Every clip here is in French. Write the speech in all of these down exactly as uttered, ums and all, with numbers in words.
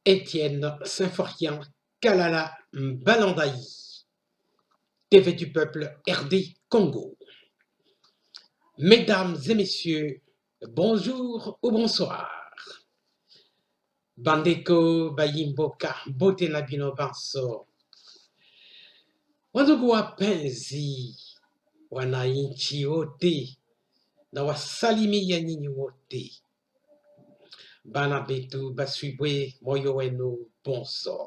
Étienne Symphorien Kalala Balandaï, T V du peuple R D Congo. Mesdames et messieurs, bonjour ou bonsoir. Bandeko Bayimboka Bote Nabino Banso. Wandugu wapenzi wananchi wote na wasalimia nyinyi wote. Bana betu baswibwe moyo wenu bonso.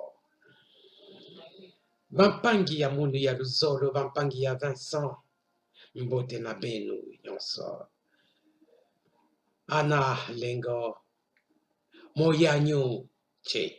Bampangi ya mundu ya Luzolo, bampangi ya Vincent, mbote na benu yonso. Ana lengo moyanyo che.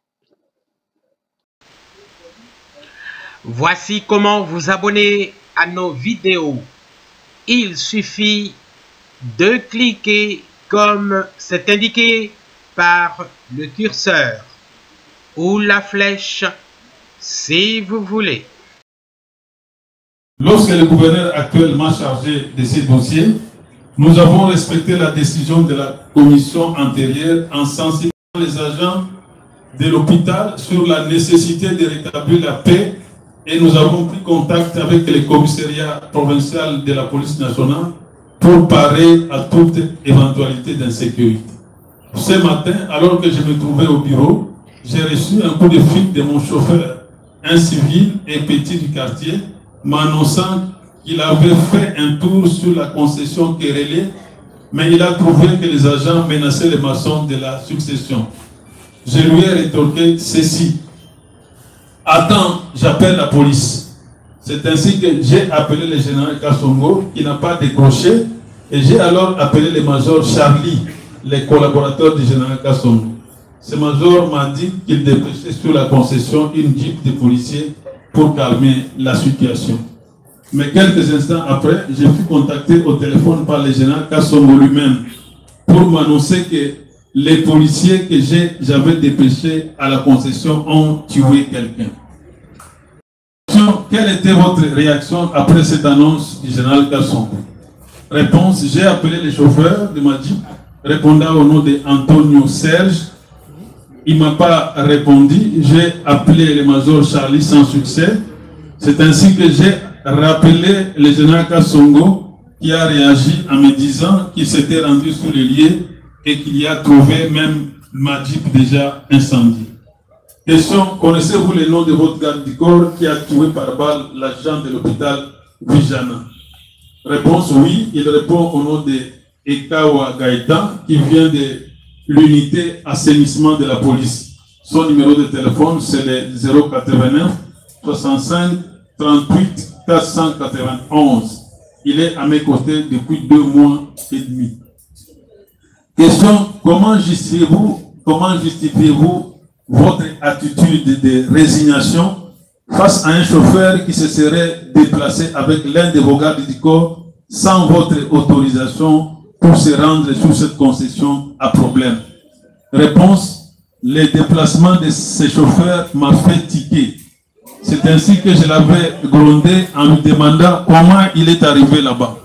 Voici comment vous abonner à nos vidéos. Il suffit de cliquer comme c'est indiqué par le curseur ou la flèche si vous voulez. Lorsque le gouverneur actuellement chargé de ces dossiers, nous avons respecté la décision de la commission antérieure en sensibilisant les agents de l'hôpital sur la nécessité de rétablir la paix et nous avons pris contact avec le commissariat provincial de la police nationale pour parer à toute éventualité d'insécurité. Ce matin, alors que je me trouvais au bureau, j'ai reçu un coup de fil de mon chauffeur, un civil et petit du quartier, m'annonçant qu'il avait fait un tour sur la concession Kérélé, mais il a trouvé que les agents menaçaient les maçons de la succession. Je lui ai rétorqué ceci. Attends, j'appelle la police. C'est ainsi que j'ai appelé le général Kassongo, qui n'a pas décroché, et j'ai alors appelé le major Charlie, les collaborateurs du général Kassongo. Ce major m'a dit qu'il dépêchait sur la concession une jeep de policiers pour calmer la situation. Mais quelques instants après, j'ai pu contacter au téléphone par le général Kassongo lui-même pour m'annoncer que les policiers que j'avais dépêchés à la concession ont tué quelqu'un. Quelle était votre réaction après cette annonce du général Kassongo? Réponse, j'ai appelé le chauffeur de ma jeep, répondant au nom d'Antonio Serge. Il ne m'a pas répondu. J'ai appelé le major Charlie sans succès. C'est ainsi que j'ai rappelé le général Kassongo qui a réagi en me disant qu'il s'était rendu sur le lieu et qu'il y a trouvé même ma jeep déjà incendiée. Question, connaissez-vous le nom de votre garde du corps qui a tué par balle l'agent de l'hôpital Vijana? Réponse, oui. Il répond au nom de Ekawa Gaëtan qui vient de l'unité assainissement de la police. Son numéro de téléphone, c'est le zéro quatre-vingt-neuf soixante-cinq trente-huit quatre cent quatre-vingt-onze. Il est à mes côtés depuis deux mois et demi. Question, comment justifiez-vous, comment justifiez-vous votre attitude de résignation face à un chauffeur qui se serait déplacé avec l'un de vos gardes du corps sans votre autorisation pour se rendre sur cette concession à problème? Réponse, le déplacement de ce chauffeur m'a fait tiquer. C'est ainsi que je l'avais grondé en lui demandant comment il est arrivé là-bas.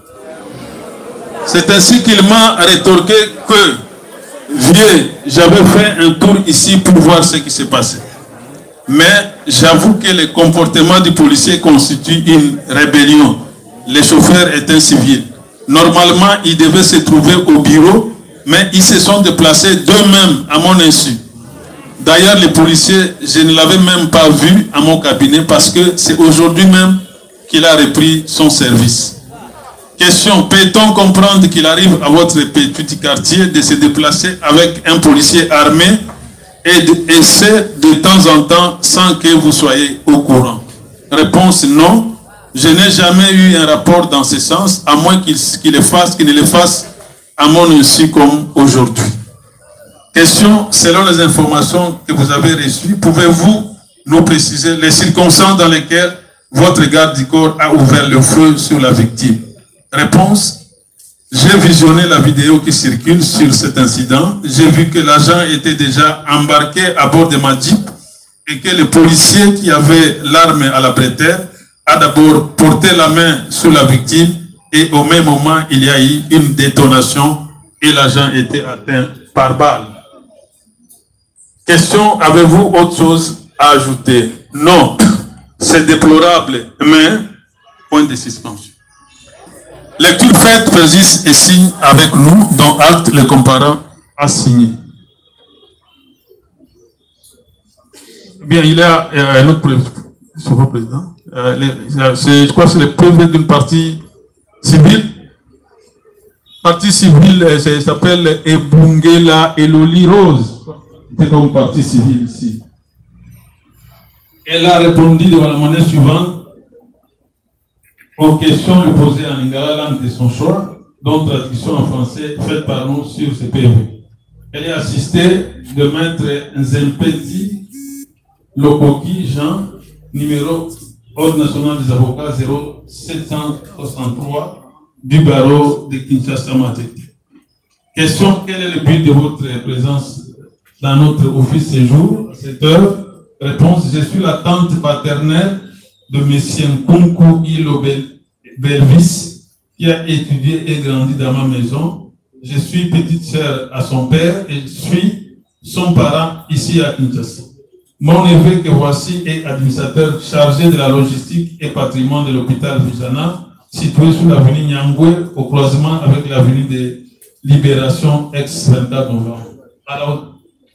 C'est ainsi qu'il m'a rétorqué que, vieux, j'avais fait un tour ici pour voir ce qui s'est passé. Mais j'avoue que le comportement du policier constitue une rébellion. Le chauffeur est un civil. Normalement, ils devaient se trouver au bureau, mais ils se sont déplacés d'eux-mêmes à mon insu. D'ailleurs, les policiers, je ne l'avais même pas vu à mon cabinet parce que c'est aujourd'hui même qu'il a repris son service. Question, peut-on comprendre qu'il arrive à votre petit quartier de se déplacer avec un policier armé et, de, et c'est de temps en temps sans que vous soyez au courant? Réponse, non. Je n'ai jamais eu un rapport dans ce sens, à moins qu'il qu'il le fasse, qu'il ne le fasse à mon insu comme aujourd'hui. Question, selon les informations que vous avez reçues, pouvez-vous nous préciser les circonstances dans lesquelles votre garde du corps a ouvert le feu sur la victime? Réponse, j'ai visionné la vidéo qui circule sur cet incident. J'ai vu que l'agent était déjà embarqué à bord de ma jeep et que le policier qui avait l'arme à la bretelle a d'abord porté la main sur la victime et au même moment, il y a eu une détonation et l'agent était atteint par balle. Question, avez-vous autre chose à ajouter? Non, c'est déplorable, mais point de suspension. Lecture faite, persiste et signe avec nous, dont acte le comparant a signé. Bien, il y a euh, un autre président. Euh, les, je crois que c'est le prévu d'une partie civile. Partie civile, ça s'appelle Ebungela Eloli Rose. C'est comme partie civile ici. Elle a répondu de la manière suivante aux questions posées en lingala, langue de son choix, dont traduction en français faite par nous sur ce P V. Elle est assistée de maître Nzempeti Lokoki Jean, numéro Ordre national des avocats zéro sept cent soixante-trois du barreau de Kinshasa Matete. Question, quel est le but de votre présence dans notre office ce jour, à cette heure? Réponse, je suis la tante paternelle de M. Nkunku Ilo Belvis, qui a étudié et grandi dans ma maison. Je suis petite sœur à son père et je suis son parent ici à Kinshasa. Mon neveu que voici est administrateur chargé de la logistique et patrimoine de l'hôpital Vijana, situé sur l'avenue Nyangwe, au croisement avec l'avenue de Libération ex vingt-quatre novembre. Alors,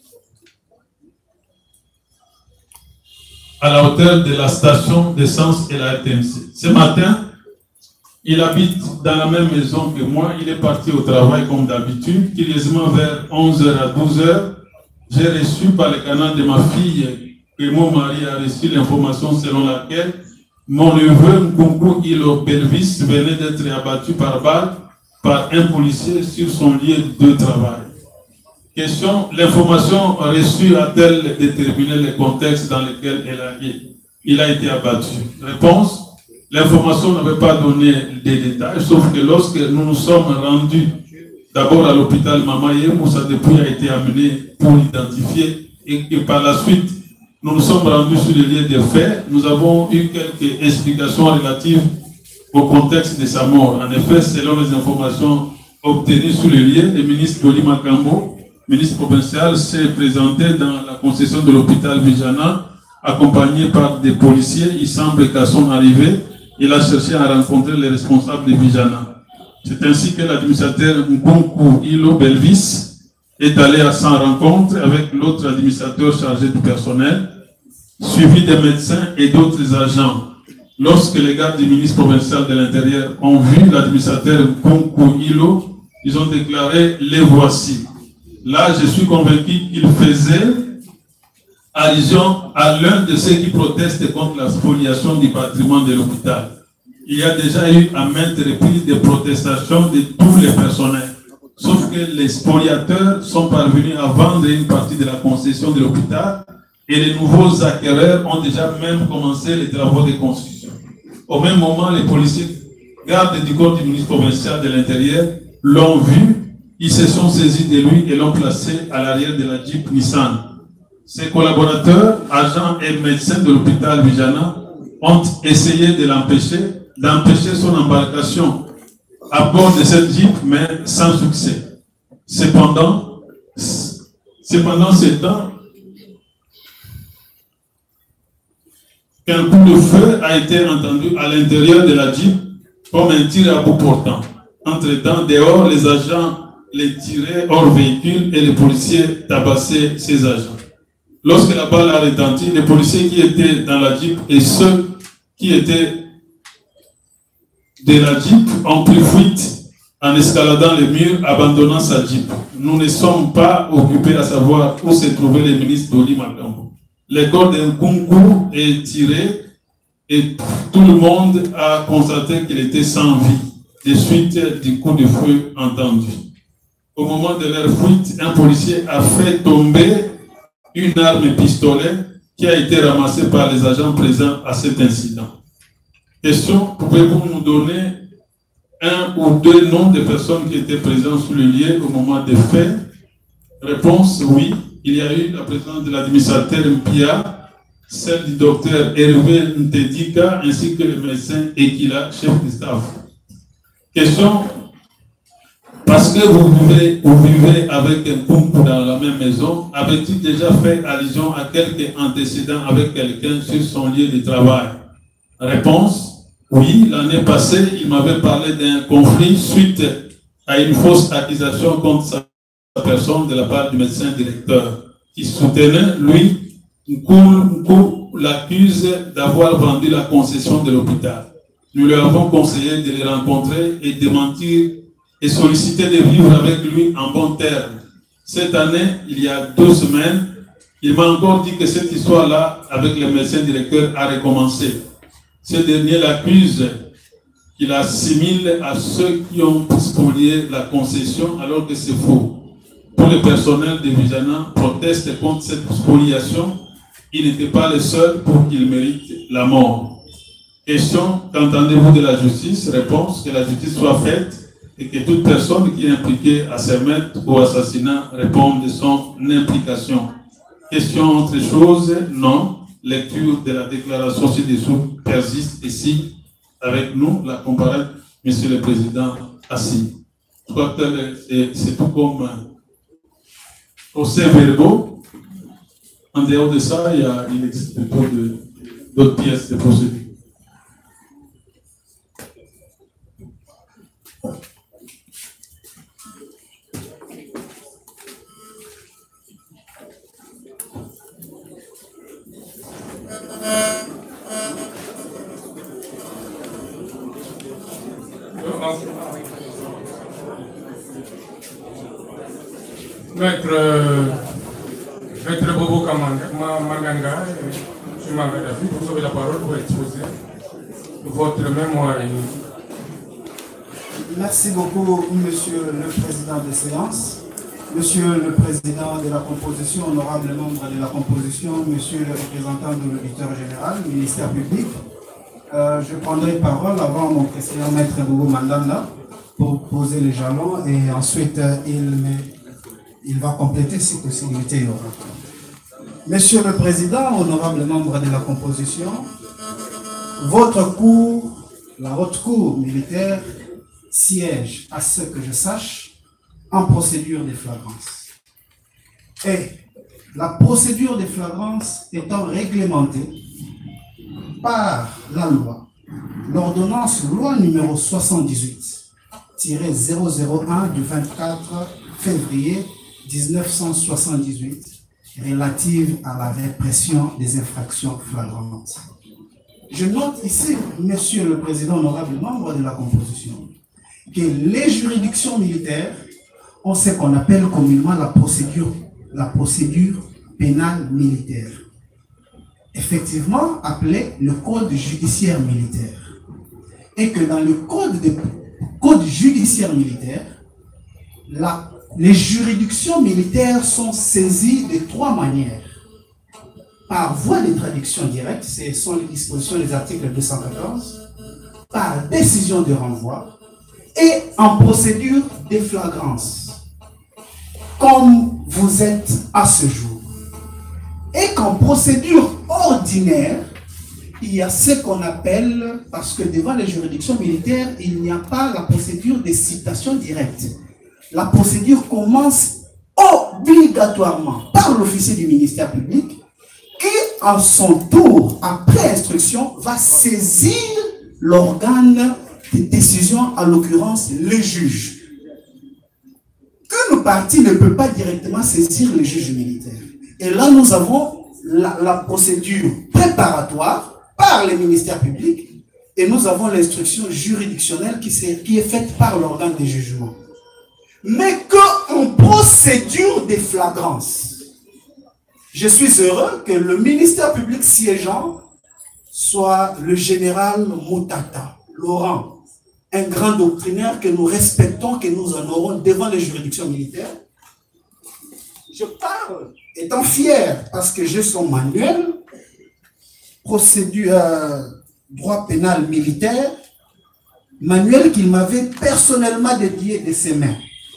à la hauteur de la station d'essence et la R T M C. Ce matin, il habite dans la même maison que moi. Il est parti au travail comme d'habitude. Curieusement, vers onze heures à douze heures, j'ai reçu par le canal de ma fille que mon mari a reçu l'information selon laquelle mon neveu Nkunku Ilo Belvis venait d'être abattu par balle par un policier sur son lieu de travail. Question, l'information reçue a-t-elle déterminé le contexte dans lequel elle a, il a été abattu? Réponse, l'information n'avait pas donné des détails, sauf que lorsque nous nous sommes rendus d'abord à l'hôpital Mamaye, Moussa Depuis a été amené pour l'identifier et que par la suite, nous nous sommes rendus sur le lieu des faits. Nous avons eu quelques explications relatives au contexte de sa mort. En effet, selon les informations obtenues sur le lieu, le ministre Doli Makambo, ministre provincial, s'est présenté dans la concession de l'hôpital Vijana, accompagné par des policiers. Il semble qu'à son arrivée, il a cherché à rencontrer les responsables de Vijana. C'est ainsi que l'administrateur Nkunku Ilo Belvis est allé à sa rencontre avec l'autre administrateur chargé du personnel, suivi des médecins et d'autres agents. Lorsque les gardes du ministre provincial de l'Intérieur ont vu l'administrateur Nkunku Ilo, ils ont déclaré « les voici ». Là, je suis convaincu qu'il faisait allusion à l'un de ceux qui protestent contre la spoliation du patrimoine de l'hôpital. Il y a déjà eu à maintes reprises des protestations de tous les personnels. Sauf que les spoliateurs sont parvenus à vendre une partie de la concession de l'hôpital et les nouveaux acquéreurs ont déjà même commencé les travaux de construction. Au même moment, les policiers, gardes du corps du ministre provincial de l'Intérieur, l'ont vu. Ils se sont saisis de lui et l'ont placé à l'arrière de la Jeep Nissan. Ses collaborateurs, agents et médecins de l'hôpital Vijana ont essayé de l'empêcher, d'empêcher son embarcation à bord de cette Jeep, mais sans succès. Cependant, cependant ce temps, qu'un coup de feu a été entendu à l'intérieur de la Jeep comme un tir à bout portant. Entre-temps, dehors, les agents les tiraient hors véhicule et les policiers tabassaient ces agents. Lorsque la balle a retenti, les policiers qui étaient dans la Jeep et ceux qui étaient de la Jeep ont pris fuite en escaladant les murs, abandonnant sa Jeep. Nous ne sommes pas occupés à savoir où se trouvait le ministre Doli Makambo. Le corps d'un Nkunku est tiré et tout le monde a constaté qu'il était sans vie, des suites du coup de feu entendu. Au moment de leur fuite, un policier a fait tomber une arme pistolet qui a été ramassée par les agents présents à cet incident. Question, pouvez-vous nous donner un ou deux noms de personnes qui étaient présentes sur le lieu au moment des faits? Réponse, oui. Il y a eu la présence de l'administrateur Mpia, celle du docteur Hervé Ntedika, ainsi que le médecin Ekila, chef de staff. Question, Parce que vous vivez, vous vivez avec un couple dans la même maison, avez-il déjà fait allusion à quelques antécédents avec quelqu'un sur son lieu de travail? Réponse, oui, l'année passée, il m'avait parlé d'un conflit suite à une fausse accusation contre sa personne de la part du médecin directeur qui soutenait, lui, Nkou l'accuse d'avoir vendu la concession de l'hôpital. Nous lui avons conseillé de le rencontrer et de mentir et solliciter de vivre avec lui en bon terme. Cette année, il y a deux semaines, il m'a encore dit que cette histoire-là, avec le médecin directeur, a recommencé. Ce dernier l'accuse qu'il assimile à ceux qui ont spolié la concession, alors que c'est faux. Pour le personnel de Vijana proteste contre cette spoliation, il n'était pas le seul pour qu'il mérite la mort. Question, qu'entendez-vous de la justice? Réponse, que la justice soit faite et que toute personne qui est impliquée à ce meurtre ou assassinat réponde de son implication. Question autre chose? Non. Lecture de la déclaration ci-dessous persiste ici avec nous, la comparaître, Monsieur le Président, assis. Je crois que c'est tout comme procès-verbaux. En dehors de ça, il, y a, il existe plutôt d'autres pièces de procédure. Maître, euh, Maître Bobo Manganga, je m'en vais d'avis, vous avez la parole pour exposer votre mémoire. Merci beaucoup, Monsieur le Président de séance, Monsieur le Président de la composition, honorable membre de la composition, Monsieur le représentant de l'auditeur général, ministère public. Euh, je prendrai parole avant mon président Maître Bobo Mandanda pour poser les jalons et ensuite euh, il, me, il va compléter si possibilité il y aura. Monsieur le Président, honorable membre de la composition, votre cour, la haute cour militaire, siège, à ce que je sache, en procédure de flagrance. Et la procédure de flagrance étant réglementée par la loi, l'ordonnance loi numéro soixante-dix-huit tiret zéro zéro un du vingt-quatre février mille neuf cent soixante-dix-huit relative à la répression des infractions flagrantes. Je note ici, Monsieur le Président, honorable membre de la composition, que les juridictions militaires ont ce qu'on appelle communément la procédure, la procédure pénale militaire, effectivement appelé le code judiciaire militaire. Et que dans le code, de, code judiciaire militaire, la, les juridictions militaires sont saisies de trois manières. Par voie de traduction directe, ce sont les dispositions des articles deux cent quatorze, par décision de renvoi et en procédure de flagrance, comme vous êtes à ce jour. Et qu'en procédure ordinaire, il y a ce qu'on appelle, parce que devant les juridictions militaires, il n'y a pas la procédure de citation directe. La procédure commence obligatoirement par l'officier du ministère public qui, en son tour, après instruction, va saisir l'organe de décision, en l'occurrence le juge. Qu'une partie ne peut pas directement saisir le juge militaire. Et là, nous avons la, la procédure préparatoire par le ministère public et nous avons l'instruction juridictionnelle qui, qui est faite par l'organe de jugement. Mais qu'en procédure de flagrance, je suis heureux que le ministère public siégeant soit le général Moutata, Laurent, un grand doctrinaire que nous respectons, que nous honorons devant les juridictions militaires. Je parle étant fier parce que j'ai son manuel, procédure, euh, droit pénal militaire, manuel qu'il m'avait personnellement dédié de ses mains.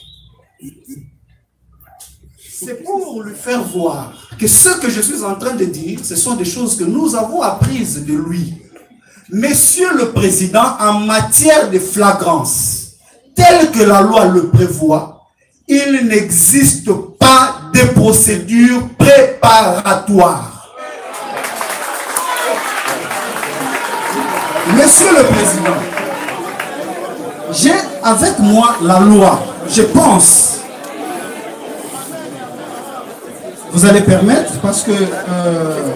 C'est pour lui faire voir que ce que je suis en train de dire, ce sont des choses que nous avons apprises de lui. Monsieur le Président, en matière de flagrance, tel que la loi le prévoit, il n'existe pas de procédure préparatoire. Monsieur le Président, j'ai avec moi la loi. Je pense. Vous allez permettre parce que euh,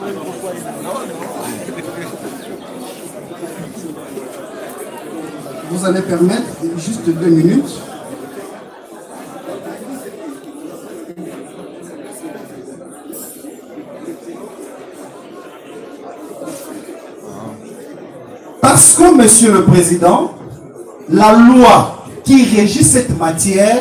vous allez permettre juste deux minutes. Parce que, Monsieur le Président, la loi qui régit cette matière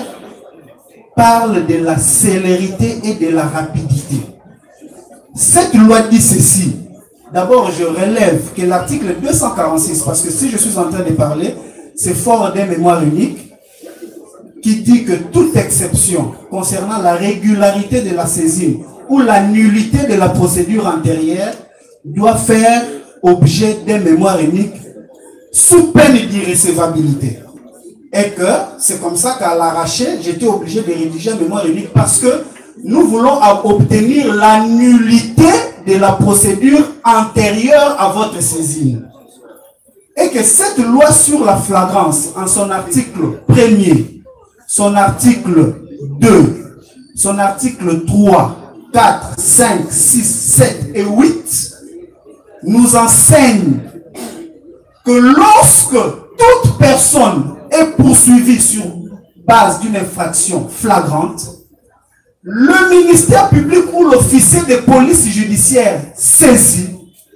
parle de la célérité et de la rapidité. Cette loi dit ceci. D'abord, je relève que l'article deux cent quarante-six, parce que si je suis en train de parler, c'est fort d'un mémoire unique, qui dit que toute exception concernant la régularité de la saisine ou la nullité de la procédure antérieure doit faire objet d'un mémoire unique sous peine d'irrécevabilité. Et que c'est comme ça qu'à l'arraché, j'étais obligé de rédiger un mémoire unique parce que nous voulons obtenir la nullité de la procédure antérieure à votre saisine. Et que cette loi sur la flagrance, en son article premier, son article deux, son article trois, quatre, cinq, six, sept et huit, nous enseigne que lorsque toute personne est poursuivie sur base d'une infraction flagrante, le ministère public ou l'officier de police judiciaire saisi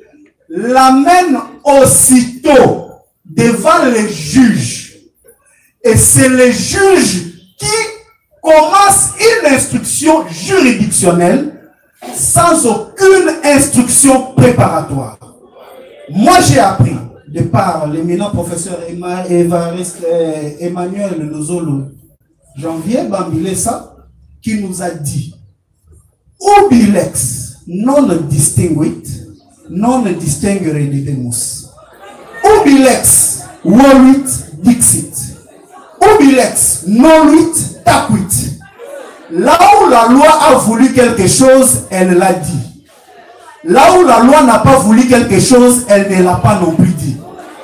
l'amène aussitôt devant les juges. Et c'est les juges qui commencent une instruction juridictionnelle sans aucune instruction préparatoire. Moi, j'ai appris, de par l'éminent professeur Évariste Emmanuel Nozolo Janvier Bambilesa, qui nous a dit Ubilex non distinguit, non distinguere didemus. Ubilex voluit dixit. Ubilex noluit taquit. Là où la loi a voulu quelque chose, elle l'a dit. Là où la loi n'a pas voulu quelque chose, elle ne l'a pas non plus dit.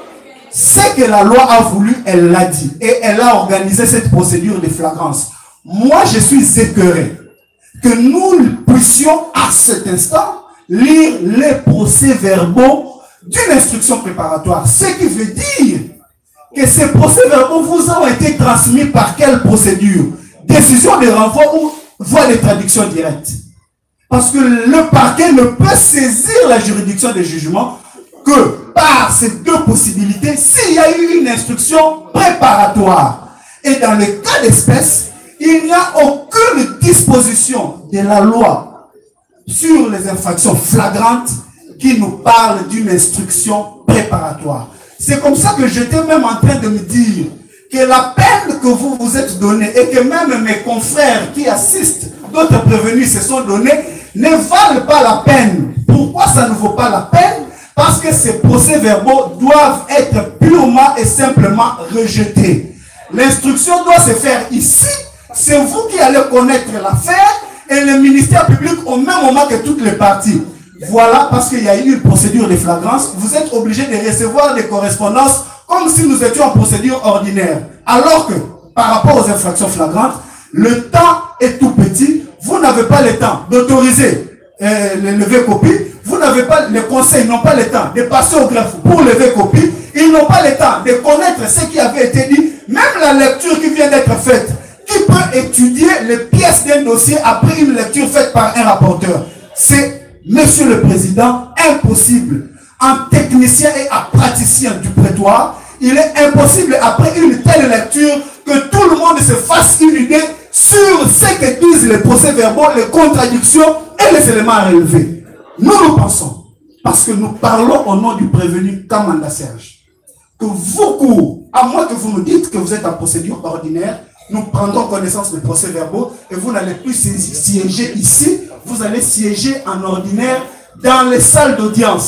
Ce que la loi a voulu, elle l'a dit. Et elle a organisé cette procédure de flagrance. Moi, je suis écœuré que nous puissions à cet instant lire les procès-verbaux d'une instruction préparatoire. Ce qui veut dire que ces procès-verbaux vous ont été transmis par quelle procédure? Décision de renvoi ou voie de traduction directe. Parce que le parquet ne peut saisir la juridiction de jugement que par ces deux possibilités, s'il y a eu une instruction préparatoire. Et dans le cas d'espèce, il n'y a aucune disposition de la loi sur les infractions flagrantes qui nous parle d'une instruction préparatoire. C'est comme ça que j'étais même en train de me dire que la peine que vous vous êtes donnée et que même mes confrères qui assistent, d'autres prévenus se sont donnés, ne valent pas la peine. Pourquoi ça ne vaut pas la peine? Parce que ces procès-verbaux doivent être purement et simplement rejetés. L'instruction doit se faire ici. C'est vous qui allez connaître l'affaire et le ministère public au même moment que toutes les parties. Voilà, parce qu'il y a eu une procédure de flagrance, vous êtes obligé de recevoir des correspondances comme si nous étions en procédure ordinaire. Alors que, par rapport aux infractions flagrantes, le temps est tout petit. Vous n'avez pas le temps d'autoriser euh, le lever copie. Vous n'avez pas, les conseils n'ont pas le temps de passer au greffe pour lever copie. Ils n'ont pas le temps de connaître ce qui avait été dit. Même la lecture qui vient d'être faite. Qui peut étudier les pièces d'un dossier après une lecture faite par un rapporteur? C'est, Monsieur le Président, impossible. En technicien et en praticien du prétoire, il est impossible après une telle lecture que tout le monde se fasse une idée sur ce que disent les procès-verbaux, les contradictions et les éléments à relever. Nous nous pensons, parce que nous parlons au nom du prévenu Kamanda Serge, que vous, à moins que vous nous dites que vous êtes en procédure ordinaire, nous prendrons connaissance des procès-verbaux et vous n'allez plus siéger ici, vous allez siéger en ordinaire dans les salles d'audience.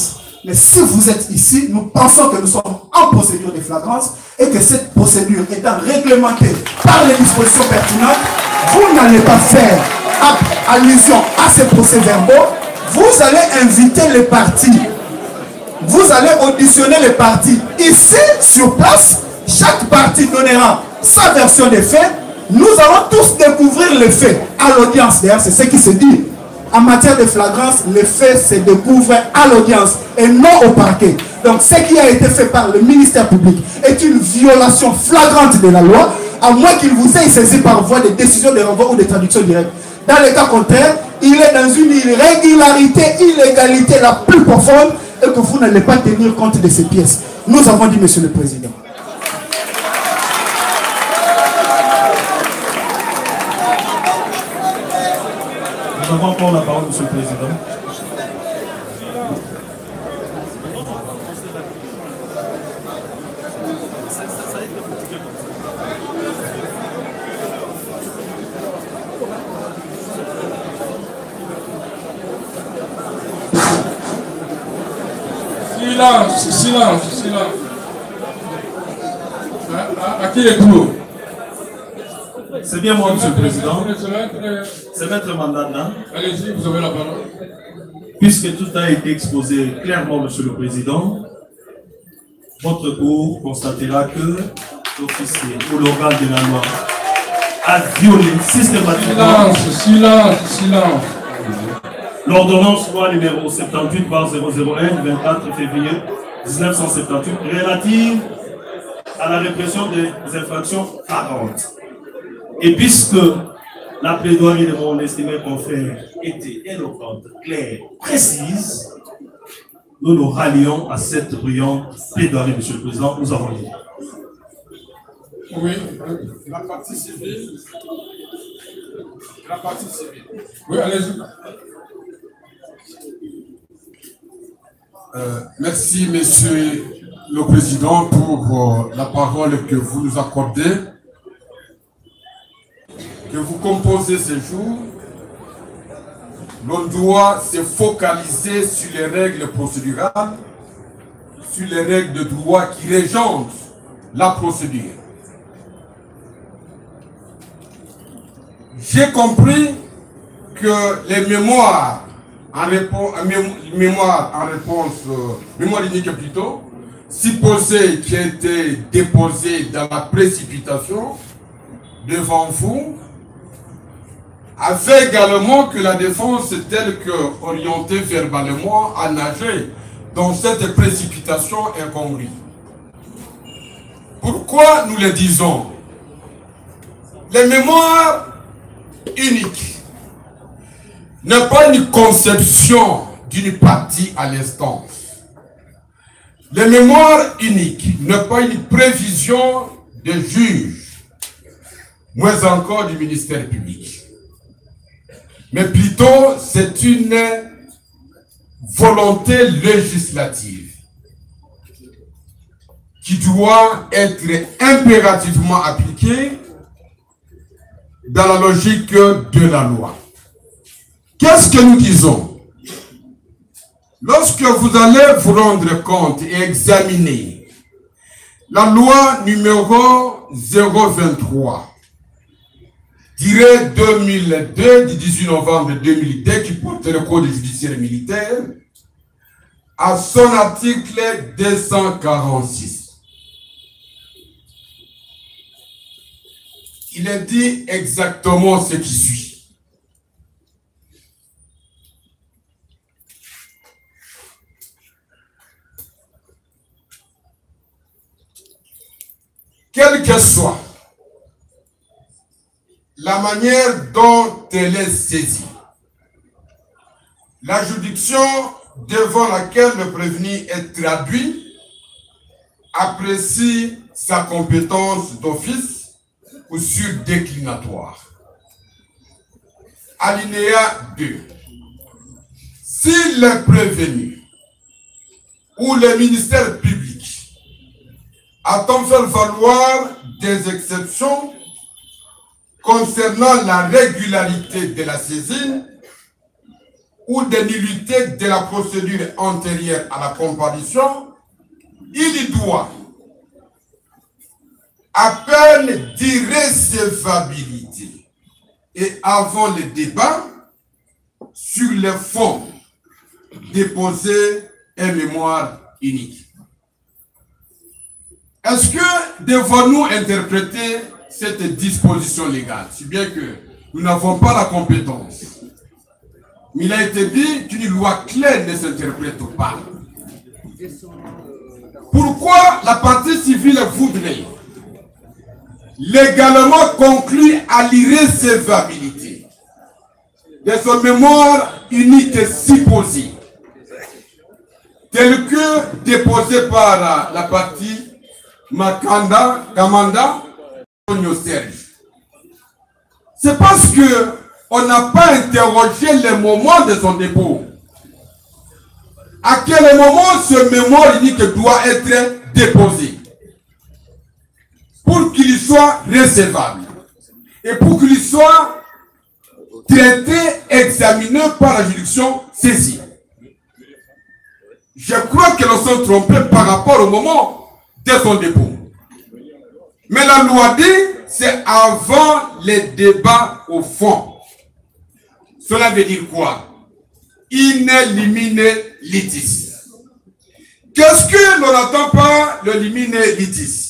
Mais si vous êtes ici, nous pensons que nous sommes en procédure de flagrance et que cette procédure étant réglementée par les dispositions pertinentes, vous n'allez pas faire allusion à ces procès-verbaux. Vous allez inviter les parties. Vous allez auditionner les parties. Ici, sur place, chaque partie donnera sa version des faits. Nous allons tous découvrir les faits à l'audience. D'ailleurs, c'est ce qui se dit. En matière de flagrance, les faits se découvrent à l'audience et non au parquet. Donc, ce qui a été fait par le ministère public est une violation flagrante de la loi, à moins qu'il vous ait saisi par voie de décision de renvoi ou de traduction directe. Dans le cas contraire, il est dans une irrégularité, illégalité la plus profonde et que vous n'allez pas tenir compte de ces pièces. Nous avons dit, Monsieur le Président. Nous avons encore la parole, Monsieur le Président. Silence, silence, silence. À, à, à qui est clos? C'est bien moi, Monsieur le Président. C'est Maître Mandanda. Allez-y, vous avez la parole. Puisque tout a été exposé clairement, Monsieur le Président, votre cour constatera que l'officier ou l'organe de la loi a violé systématiquement. Silence, silence, silence. L'ordonnance loi numéro soixante-dix-huit par zéro zéro un du vingt-quatre février mille neuf cent soixante-dix-huit relative à la répression des infractions flagrantes. Et puisque la plaidoirie de mon estimé confrère était éloquente, claire, précise, nous nous rallions à cette brillante plaidoirie, Monsieur le Président. Nous avons dit. Oui, la partie civile. La partie civile. Oui, allez-y. Euh, merci, Monsieur le Président, pour euh, la parole que vous nous accordez, que vous composez ce jour. L'on doit se focaliser sur les règles procédurales, sur les règles de droit qui régentent la procédure. J'ai compris que les mémoires en réponse, mémoire en réponse, euh, mémoire unique plutôt, supposé qui a été déposé dans la précipitation devant vous, avait également que la défense telle que orientée verbalement a nagé dans cette précipitation incongrue. Pourquoi nous le disons? Les mémoires uniques n'est pas une conception d'une partie à l'instance. Les mémoires uniques n'est pas une prévision des juges, moins encore du ministère public. Mais plutôt, c'est une volonté législative qui doit être impérativement appliquée dans la logique de la loi. Qu'est-ce que nous disons? Lorsque vous allez vous rendre compte et examiner la loi numéro zéro vingt-trois deux mille deux du dix-huit novembre deux mille deux qui porte le code judiciaire militaire, à son article deux cent quarante-six. Il est dit exactement ce qui suit. Quelle que soit la manière dont elle est saisie, la juridiction devant laquelle le prévenu est traduit apprécie sa compétence d'office ou sur déclinatoire. Alinéa deux. Si le prévenu ou le ministère public attend faire valoir des exceptions concernant la régularité de la saisine, ou des nullités de la procédure antérieure à la comparution, il doit, à peine d'irrécevabilité et avant le débat, sur les fonds, déposer un mémoire unique. Est-ce que devons-nous interpréter cette disposition légale, si bien que nous n'avons pas la compétence? Mais il a été dit qu'une loi claire ne s'interprète pas. Pourquoi la partie civile voudrait légalement conclure à l'irrécevabilité de son mémoire unique supposée, tel que déposé par la partie Makanda, Kamanda, Serge? C'est parce que on n'a pas interrogé le moment de son dépôt. À quel moment ce mémoire unique doit être déposé pour qu'il soit recevable et pour qu'il soit traité, examiné par la juridiction saisie? Je crois que nous sommes trompés par rapport au moment de son dépôt. Mais la loi dit c'est avant les débats au fond. Cela veut dire quoi? In limine litis. Qu'est-ce que l'on n'entend pas le limine litis?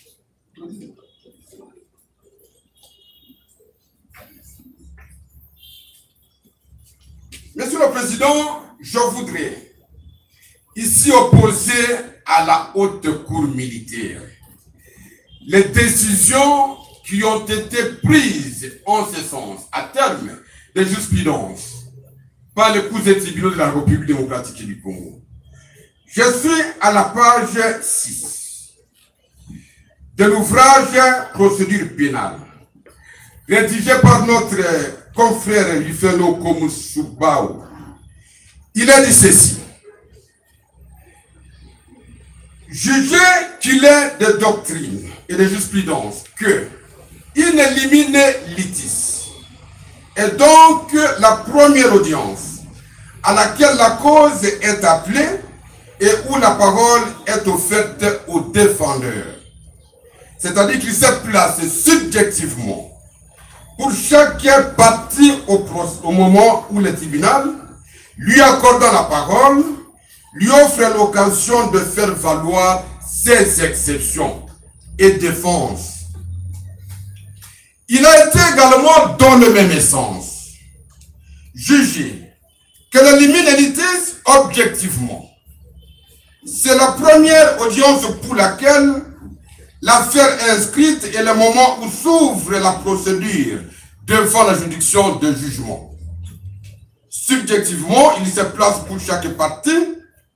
Monsieur le Président, je voudrais ici opposer à la haute cour militaire les décisions qui ont été prises en ce sens, à terme de jurisprudence, par les cours et tribunaux de la République démocratique du Congo. Je suis à la page six de l'ouvrage Procédure pénale, rédigé par notre confrère Yufeno Komusubao. Il a dit ceci: juger qu'il est de doctrine et de jurisprudence que in limine litis est donc la première audience à laquelle la cause est appelée et où la parole est offerte au défendeur. C'est-à-dire qu'il se place subjectivement pour chaque partie au, au moment où le tribunal, lui accordant la parole, lui offre l'occasion de faire valoir ses exceptions et défenses. Il a été également dans le même sens jugé que le limite litis objectivement, c'est la première audience pour laquelle l'affaire est inscrite et le moment où s'ouvre la procédure devant la juridiction de jugement. Subjectivement, il se place pour chaque partie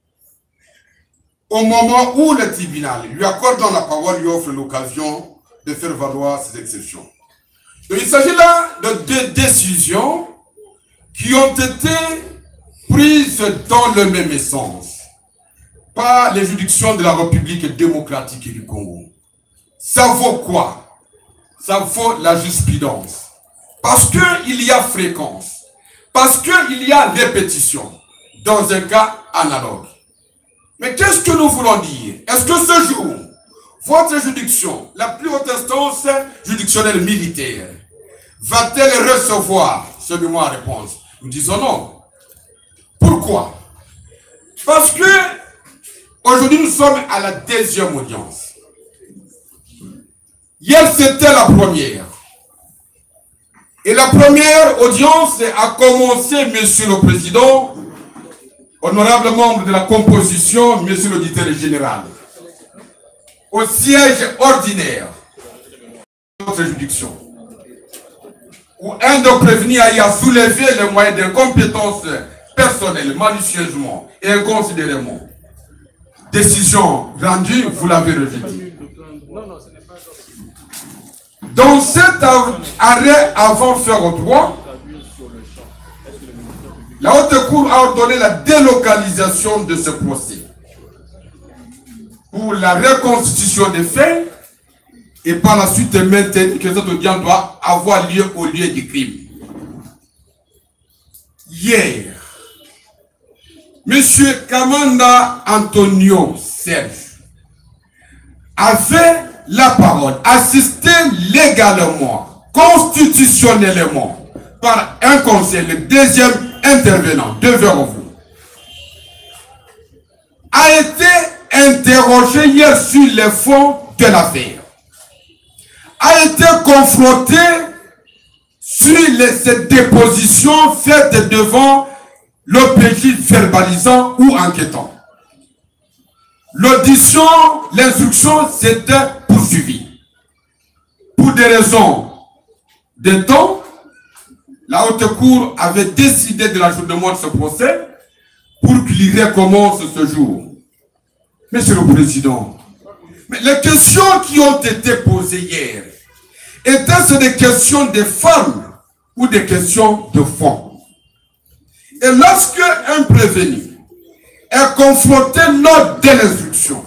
au moment où le tribunal lui accordant la parole lui offre l'occasion de faire valoir ses exceptions. Donc, il s'agit là de deux décisions qui ont été prises dans le même sens par les juridictions de la République démocratique du Congo. Ça vaut quoi? Ça vaut la jurisprudence. Parce qu'il y a fréquence. Parce qu'il y a répétition dans un cas analogue. Mais qu'est-ce que nous voulons dire? Est-ce que ce jour, votre juridiction, la plus haute instance juridictionnelle militaire, va-t-elle recevoir ce mémoire réponse? Nous disons non. Pourquoi? Parce que aujourd'hui nous sommes à la deuxième audience. Hier c'était la première. Et la première audience a commencé, Monsieur le Président, honorable membre de la composition, Monsieur l'auditeur général, au siège ordinaire de notre juridiction, où un de prévenus a soulevé les moyens d'incompétence personnelle, malicieusement et inconsidérément. Décision rendue, vous l'avez rejetée. Dans cet arrêt avant faire au droit, la Haute Cour a ordonné la délocalisation de ce procès pour la reconstitution des faits et par la suite maintenir que cette audience doit avoir lieu au lieu du crime. Hier, Monsieur Kamanda Antonio Serge avait la parole, assisté légalement, constitutionnellement, par un conseil, le deuxième intervenant, devant vous, a été interrogé hier sur les fonds de l'affaire, a été confronté sur les, cette déposition faite devant l'O P J verbalisant ou enquêtant. L'audition, l'instruction s'était poursuivie. Pour des raisons de temps, la Haute Cour avait décidé de l'ajournement de ce procès pour qu'il recommence ce jour. Monsieur le Président, mais les questions qui ont été posées hier, étaient-ce des questions de forme ou des questions de fond? Et lorsque un prévenu est confronté lors de l'instruction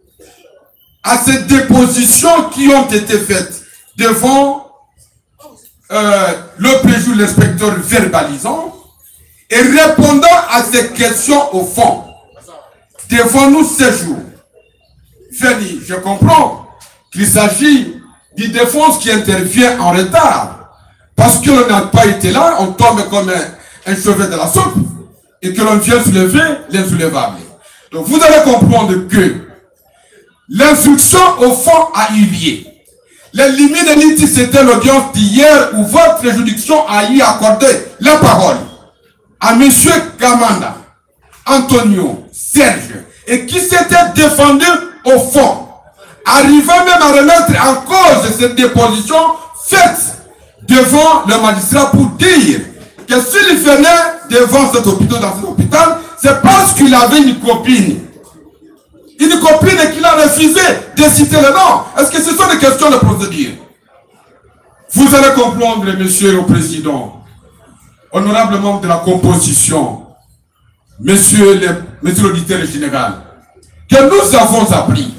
à ces dépositions qui ont été faites devant euh, l'O P J ou l'inspecteur verbalisant et répondant à ces questions au fond, devant nous ce jour, Feli, je comprends qu'il s'agit d'une défense qui intervient en retard parce que l'on n'a pas été là, on tombe comme un, un chevet de la soupe et que l'on vient soulever l'insoulevable. Donc vous allez comprendre que l'instruction au fond a eu lieu. Les limites de l'I T I, c'était l'audience d'hier où votre juridiction a y accordé la parole à M. Kamanda Antonio Serge et qui s'était défendu au fond, arrivant même à remettre en cause cette déposition faite devant le magistrat pour dire que s'il venait devant cet hôpital, dans cet hôpital, c'est parce qu'il avait une copine. Une copine et qu'il a refusé de citer le nom. Est-ce que ce sont des questions de procédure? Vous allez comprendre, monsieur le Président, honorable membre de la composition, monsieur le, monsieur l'auditeur général, que nous avons appris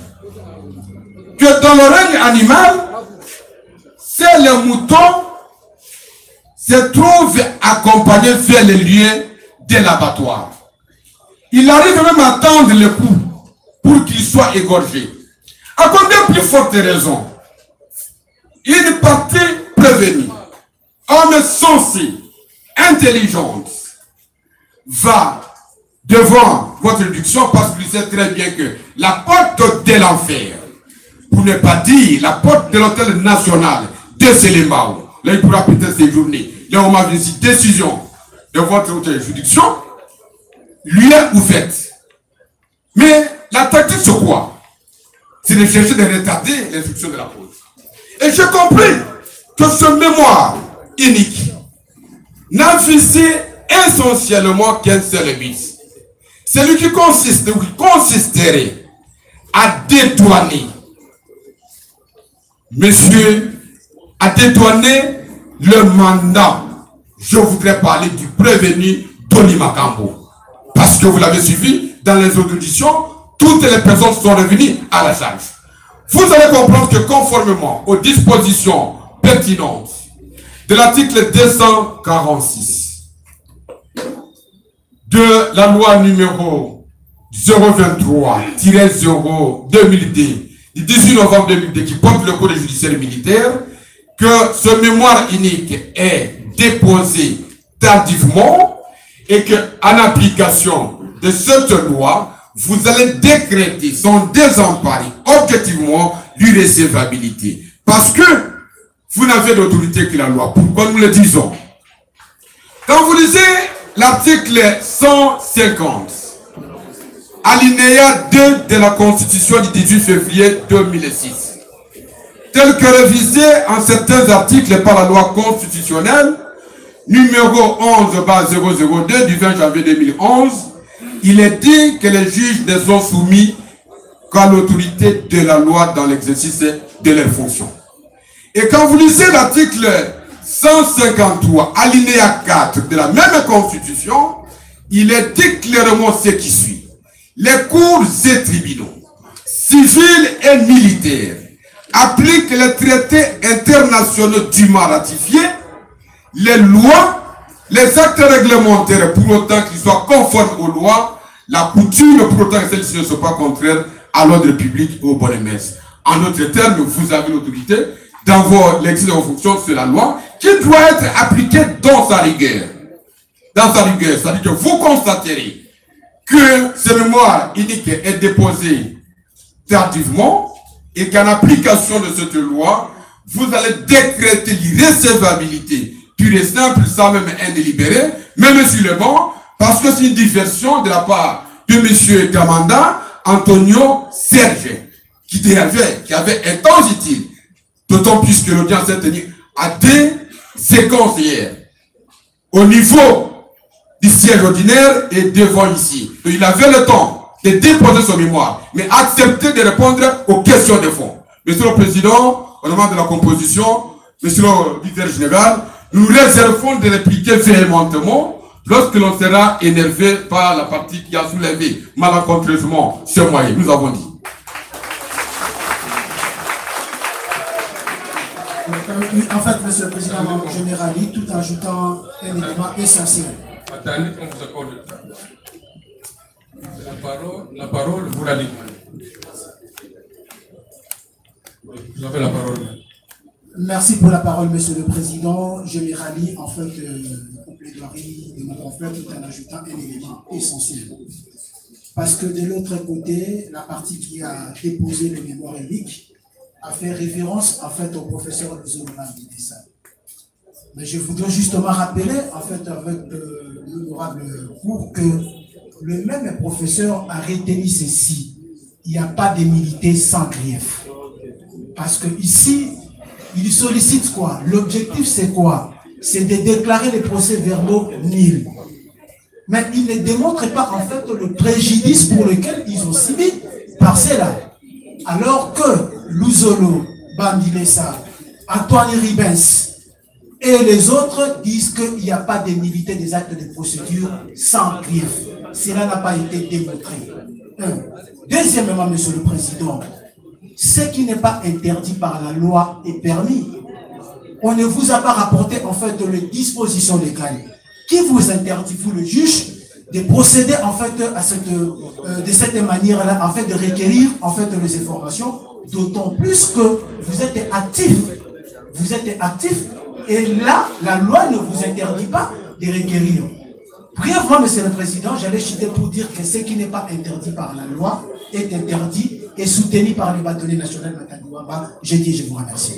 que dans le règne animal, c'est le mouton se trouve accompagné vers les lieux de l'abattoir. Il arrive même à tendre le coup pour qu'il soit égorgé. À combien plus forte raison, une partie prévenue, homme sensé, intelligente, va devant votre réduction parce qu'il sait très bien que la porte de l'enfer, pour ne pas dire la porte de l'hôtel national de Sélémao, là il pourra peut-être séjourner. Là on m'a dit décision de votre juridiction lui est ouverte. Mais la tactique c'est quoi? C'est de chercher de retarder l'instruction de la cause. Et j'ai compris que ce mémoire unique n'a visé essentiellement qu'un seul but. Celui qui consiste ou qui consisterait à dédouaner, monsieur, à dédouaner le mandat. Je voudrais parler du prévenu Tony Makambo. Parce que vous l'avez suivi dans les auditions, toutes les personnes sont revenues à la charge. Vous allez comprendre que conformément aux dispositions pertinentes de l'article deux cent quarante-six de la loi numéro zéro vingt-trois zéro deux mille deux du dix-huit novembre deux mille deux qui porte le code judiciaire militaire, que ce mémoire unique est déposé tardivement et que, en application de cette loi, vous allez décréter son désemparé objectivement l'irrécevabilité. Parce que vous n'avez d'autorité que la loi. Pourquoi nous le disons? Quand vous lisez l'article cent cinquante, alinéa deux de la Constitution du dix-huit février deux mille six, tel que révisé en certains articles par la loi constitutionnelle numéro onze zéro zéro deux du vingt janvier deux mille onze, il est dit que les juges ne sont soumis qu'à l'autorité de la loi dans l'exercice de leurs fonctions. Et quand vous lisez l'article cent cinquante-trois, alinéa quatre de la même Constitution, il est dit clairement ce qui suit. Les cours et tribunaux, civils et militaires, appliquent les traités internationaux dûment ratifiés, les lois, les actes réglementaires pour autant qu'ils soient conformes aux lois, la coutume, pour autant que celle-ci ne soit pas contraire à l'ordre public et aux bonnes mœurs. En d'autres termes, vous avez l'autorité d'envoyer l'exercice de vos fonctions sur la loi qui doit être appliquée dans sa rigueur. Dans sa rigueur, c'est-à-dire que vous constaterez que ce mémoire unique est déposé tardivement et qu'en application de cette loi, vous allez décréter l'irrécevabilité pure et simple sans même un délibéré, même sur le banc, parce que c'est une diversion de la part de M. Kamanda Antonio Serge, qui avait, qui avait un temps utile, d'autant plus que l'audience s'est tenue à deux séquences hier, au niveau du siège ordinaire et devant ici. Donc, il avait le temps de déposer son mémoire, mais accepter de répondre aux questions de fond. Monsieur le Président, au nom de la composition, Monsieur le Directeur Général, nous réservons de répliquer véhémentement lorsque l'on sera énervé par la partie qui a soulevé malencontreusement ce moyen. Nous avons dit. En fait, Monsieur le Président, je me rallie tout en ajoutant un élément essentiel. Attendez qu'on vous accorde le temps. La parole, la parole, vous la dites. Vous avez la parole. Merci pour la parole, Monsieur le Président. Je me rallie en fait euh, au plaidoirie de mon confrère tout en ajoutant un élément essentiel. Parce que de l'autre côté, la partie qui a déposé le mémoire unique a fait référence en fait au professeur Zola Bidessa. Mais je voudrais justement rappeler en fait avec euh, l'honorable cours que le même professeur a retenu ceci. Il n'y a pas d'humilité sans grief. Parce que ici, il sollicite quoi? L'objectif c'est quoi? C'est de déclarer les procès-verbaux nuls. Mais il ne démontre pas en fait le préjudice pour lequel ils ont subi par cela. Alors que Luzolo, Bambilesa, Antoine Ribens et les autres disent qu'il n'y a pas d'humilité des actes de procédure sans grief. Cela n'a pas été démontré. Un. Deuxièmement, Monsieur le Président, ce qui n'est pas interdit par la loi est permis. On ne vous a pas rapporté en fait les dispositions légales. Qui vous interdit, vous le juge, de procéder en fait à cette, euh, de cette manière-là, en fait de requérir en fait les informations, d'autant plus que vous êtes actif. Vous êtes actif et là, la loi ne vous interdit pas de requérir. Brièvement, Monsieur le Président, j'allais chuter pour dire que ce qui n'est pas interdit par la loi est interdit et soutenu par le bâtonnier national Matadouamba. Je dis, je vous remercie.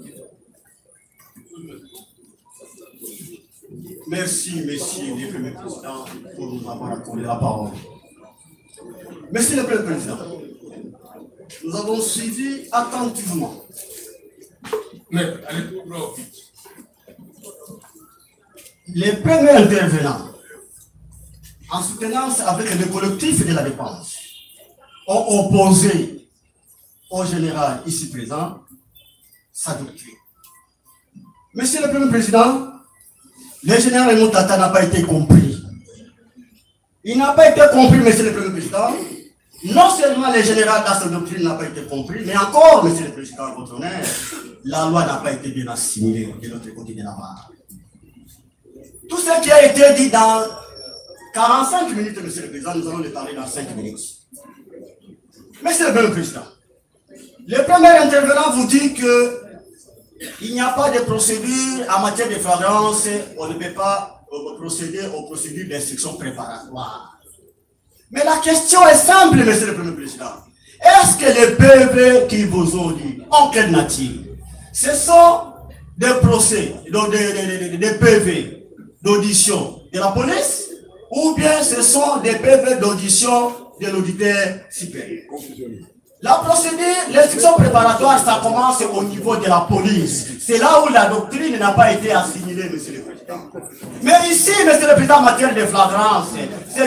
Merci, Monsieur le Premier Président, pour nous avoir accordé la parole. Monsieur le Premier Président, nous avons suivi attentivement. Mais, allez, trop vite. Les premiers intervenants, en soutenance avec le collectif de la défense, ont opposé au général ici présent sa doctrine. Monsieur le Premier Président, le général Moutata n'a pas été compris. Il n'a pas été compris, Monsieur le Premier Président. Non seulement le général dans sa doctrine n'a pas été compris, mais encore, Monsieur le Président, votre honneur, la loi n'a pas été bien assimilée de l'autre côté de la barre. Tout ce qui a été dit dans quarante-cinq minutes, Monsieur le Président, nous allons le parler dans cinq minutes. Monsieur le Président, le premier intervenant vous dit que il n'y a pas de procédure en matière de flagrance, on ne peut pas procéder aux procédures d'instruction préparatoire. Mais la question est simple, Monsieur le Premier Président. Est-ce que les P V qui vous ont dit, en quelle nature? Ce sont des procès, donc des, des, des, des P V d'audition de la police, ou bien ce sont des P V d'audition de l'auditeur supérieur? La procédure, l'instruction préparatoire, ça commence au niveau de la police. C'est là où la doctrine n'a pas été assimilée, Monsieur le Président. Mais ici, Monsieur le Président, en matière de flagrance, c'est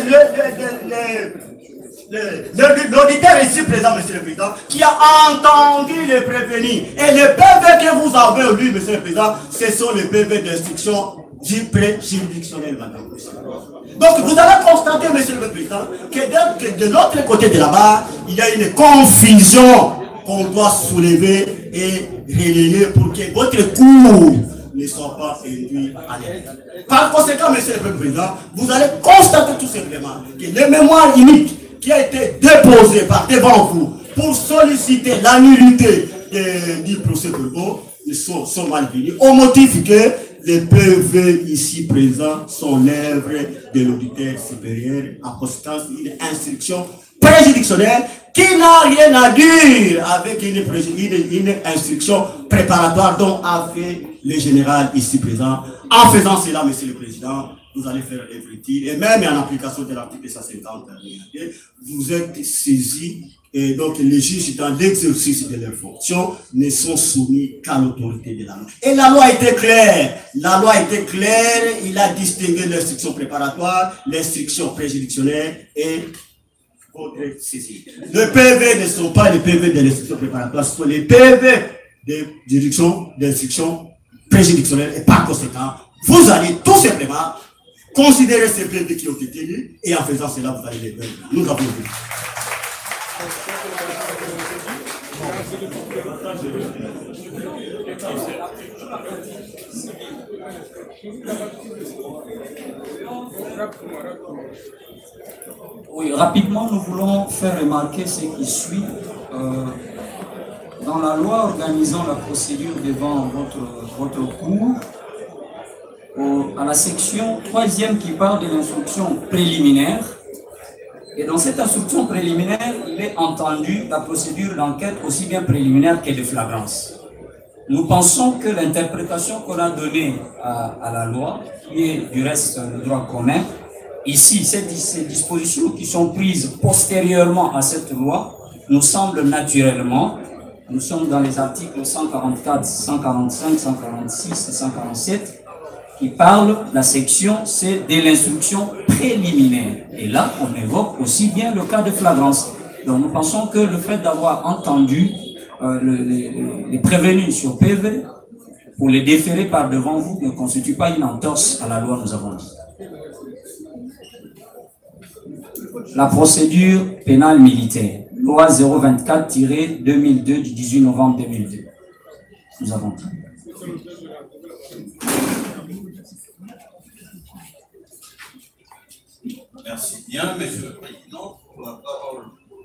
l'auditeur ici présent, Monsieur le Président, qui a entendu les prévenir. Et les P V que vous avez lu, Monsieur le Président, ce sont les P V d'instruction du pré-juridictionnel, madame. Donc, vous allez constater, Monsieur le Président, que de, de l'autre côté de la barre, il y a une confusion qu'on doit soulever et relayer pour que votre cours ne sont pas induits à l'erreur. Par conséquent, monsieur le Président, vous allez constater tout simplement que les mémoires uniques qui a été déposé par devant vous pour solliciter la nullité du procès verbaux sont, sont malvenus au motif que les P V ici présents sont l'œuvre de l'auditeur supérieur en conséquence d'une instruction préjudictionnelle qui n'a rien à dire avec une, une, une instruction préparatoire dont a fait le général ici présent. En faisant cela, monsieur le Président, vous allez faire œuvre utile et même en application de l'article cent cinquante, vous êtes saisi. Et donc, les juges, dans l'exercice de leurs fonctions, ne sont soumis qu'à l'autorité de la loi. Et la loi était claire. La loi était claire. Il a distingué l'instruction préparatoire, l'instruction préjudictionnaire et autre saisie. Les P V ne sont pas les P V de l'instruction préparatoire, ce sont les P V de juridiction, d'instruction préjudictionnelle. Et par conséquent, vous allez tout simplement considérer ces P V qui ont été lus et en faisant cela, vous allez les faire. Nous avons vu. Oui, rapidement, nous voulons faire remarquer ce qui suit. Euh, dans la loi organisant la procédure devant votre, votre cour, au, à la section troisième qui parle de l'instruction préliminaire, et dans cette instruction préliminaire, il est entendu la procédure d'enquête aussi bien préliminaire que de flagrance. Nous pensons que l'interprétation qu'on a donnée à, à la loi, qui est du reste le droit commun, ici, ces, ces dispositions qui sont prises postérieurement à cette loi, nous semblent naturellement. Nous sommes dans les articles cent quarante-quatre, cent quarante-cinq, cent quarante-six et cent quarante-sept qui parlent, la section, c'est de l'instruction préliminaire. Et là, on évoque aussi bien le cas de flagrance. Donc nous pensons que le fait d'avoir entendu euh, le, les, les prévenus sur P V, pour les déférer par devant vous, ne constitue pas une entorse à la loi, nous avons dit. La procédure pénale militaire, loi zéro vingt-quatre tiret deux mille deux du dix-huit novembre deux mille deux. Nous avons dit. Merci bien, Monsieur le Président, pour la parole.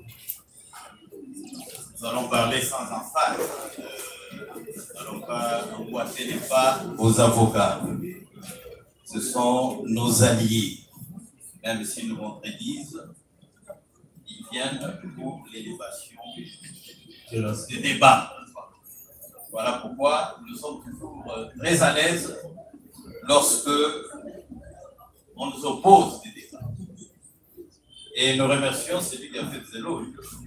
Nous allons parler sans emphase. Euh, nous n'allons pas emboîter les pas aux avocats. Ce sont nos alliés. Même s'ils nous contredisent, ils viennent pour l'élévation des débats. Voilà pourquoi nous sommes toujours très à l'aise lorsque on nous oppose des débats. Et nous remercions celui qui a fait des éloges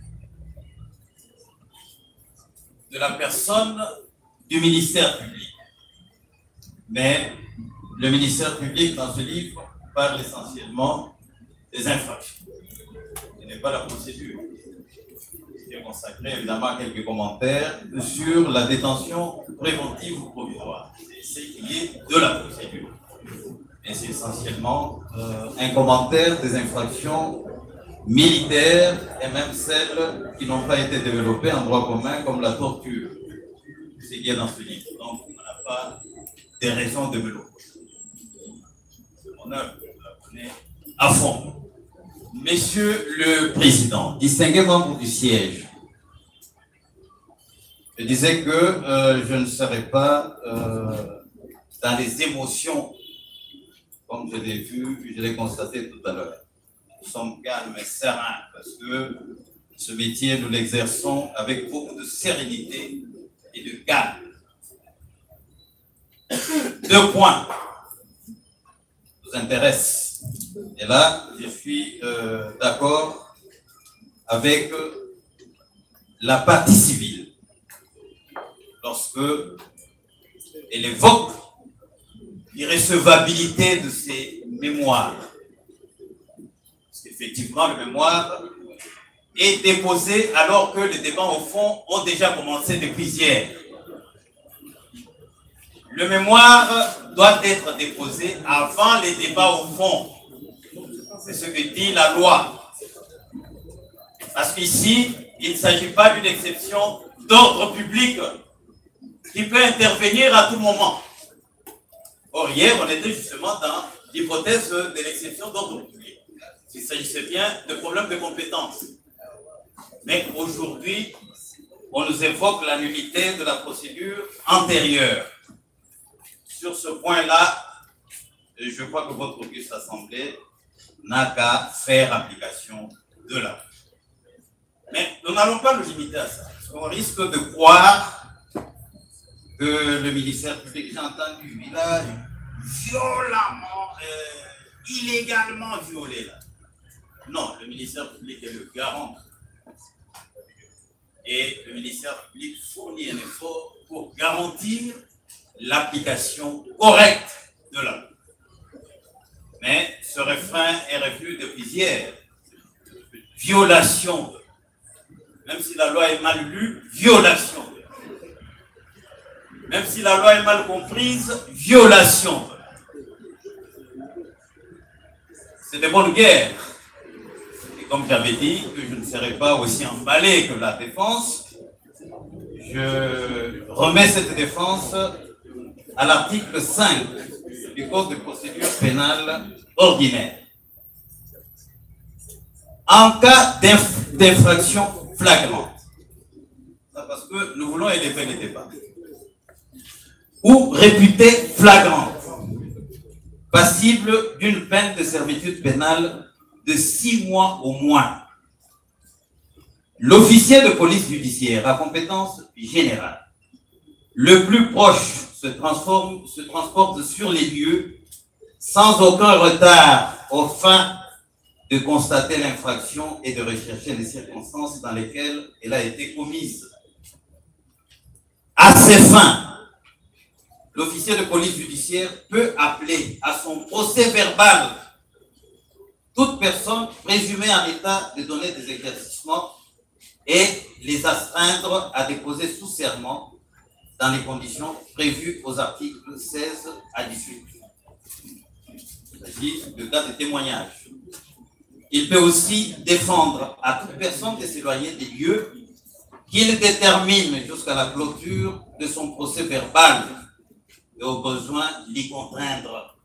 de la personne du ministère public. Mais le ministère public, dans ce livre, parle essentiellement des infractions. Ce n'est pas la procédure. J'ai consacré évidemment quelques commentaires sur la détention préventive ou provisoire. C'est ce qui est de la procédure. Et c'est essentiellement euh, un commentaire des infractions militaires et même celles qui n'ont pas été développées en droit commun, comme la torture. C'est ce qui est dans ce livre. Donc, on n'a pas des raisons de me l'opposer. C'est mon œuvre, vous la prenez à fond. Monsieur le Président, distingué membre du siège, je disais que euh, je ne serais pas euh, dans les émotions, comme je l'ai vu, je l'ai constaté tout à l'heure. Nous sommes calmes et sereins parce que ce métier, nous l'exerçons avec beaucoup de sérénité et de calme. Deux points nous intéressent. Et là, je suis euh, d'accord avec la partie civile lorsque elle évoque l'irrecevabilité de ces mémoires. Parce qu'effectivement, le mémoire est déposé alors que les débats au fond ont déjà commencé depuis hier. Le mémoire doit être déposé avant les débats au fond. C'est ce que dit la loi. Parce qu'ici, il ne s'agit pas d'une exception d'ordre public qui peut intervenir à tout moment. Or, hier, on était justement dans l'hypothèse de l'exception d'ordre public. Il s'agissait bien de problèmes de compétences. Mais aujourd'hui, on nous évoque la nullité de la procédure antérieure. Sur ce point-là, je crois que votre auguste assemblée n'a qu'à faire application de la loi. Mais nous n'allons pas nous limiter à ça, parce qu'on risque de croire que le ministère public, j'ai entendu, il a violemment, euh, illégalement violé là. Non, le ministère public est le garant. Et le ministère public fournit un effort pour garantir l'application correcte de la loi. Mais ce refrain est revenu depuis hier. Violation. Même si la loi est mal lue, violation. Même si la loi est mal comprise, violation. C'est de bonne guerre. Et comme j'avais dit que je ne serais pas aussi emballé que la défense, je remets cette défense à l'article cinq du Code de procédure pénale ordinaire. En cas d'infraction flagrante, parce que nous voulons élever les débats, ou réputée flagrante, passible d'une peine de servitude pénale de six mois au moins, l'officier de police judiciaire à compétence générale, le plus proche, se transforme, se transporte sur les lieux sans aucun retard aux fins de constater l'infraction et de rechercher les circonstances dans lesquelles elle a été commise. À ces fins, l'officier de police judiciaire peut appeler à son procès verbal toute personne présumée en état de donner des éclaircissements et les astreindre à déposer sous serment dans les conditions prévues aux articles seize à dix-huit. Il s'agit de cas de témoignage. Il peut aussi défendre à toute personne de s'éloigner des lieux qu'il détermine jusqu'à la clôture de son procès verbal et au besoin l'y contraindre.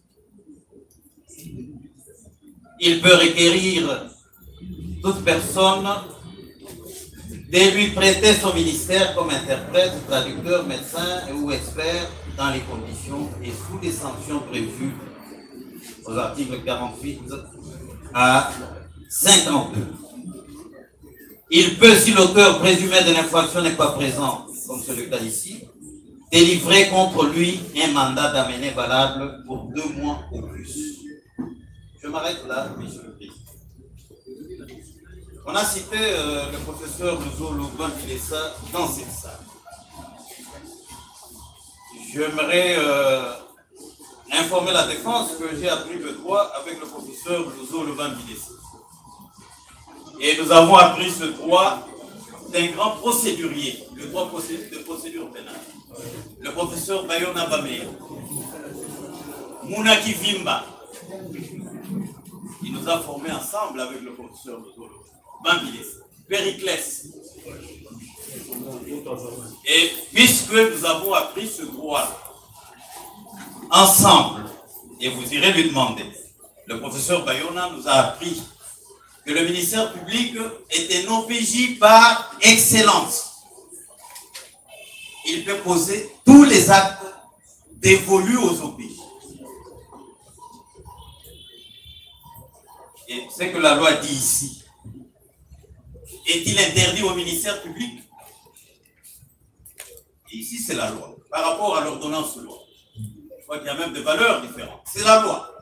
Il peut requérir toute personne de lui prêter son ministère comme interprète, traducteur, médecin ou expert dans les conditions et sous les sanctions prévues aux articles quarante-huit à cinquante-deux. Il peut, si l'auteur présumé de l'infraction n'est pas présent, comme c'est le cas ici, délivrer contre lui un mandat d'amener valable pour deux mois ou plus. Je m'arrête là, monsieur le Président. On a cité euh, le professeur Louzo Louban-Vilessa dans cette salle. J'aimerais euh, informer la défense que j'ai appris le droit avec le professeur Louzo Louban-Vilessa. Et nous avons appris ce droit d'un grand procédurier, le droit de procédure pénale, le professeur Bayona Bameya, Mounaki Vimba. Il nous a formés ensemble avec le professeur Louzo Louban-Vilessa, Périclès. Et puisque nous avons appris ce droit ensemble, et vous irez lui demander, le professeur Bayona nous a appris que le ministère public est un O P J par excellence. Il peut poser tous les actes dévolus aux O P J. Et ce que la loi dit ici, est-il interdit au ministère public? Et ici, c'est la loi. Par rapport à l'ordonnance de loi, je crois qu'il y a même des valeurs différentes. C'est la loi.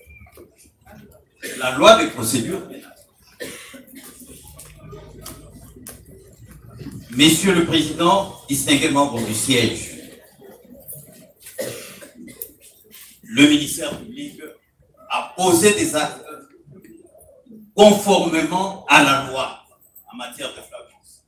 La loi des procédures pénales. Messieurs le Président, distingués membres du siège, le ministère public a posé des actes conformément à la loi en matière de flagrance.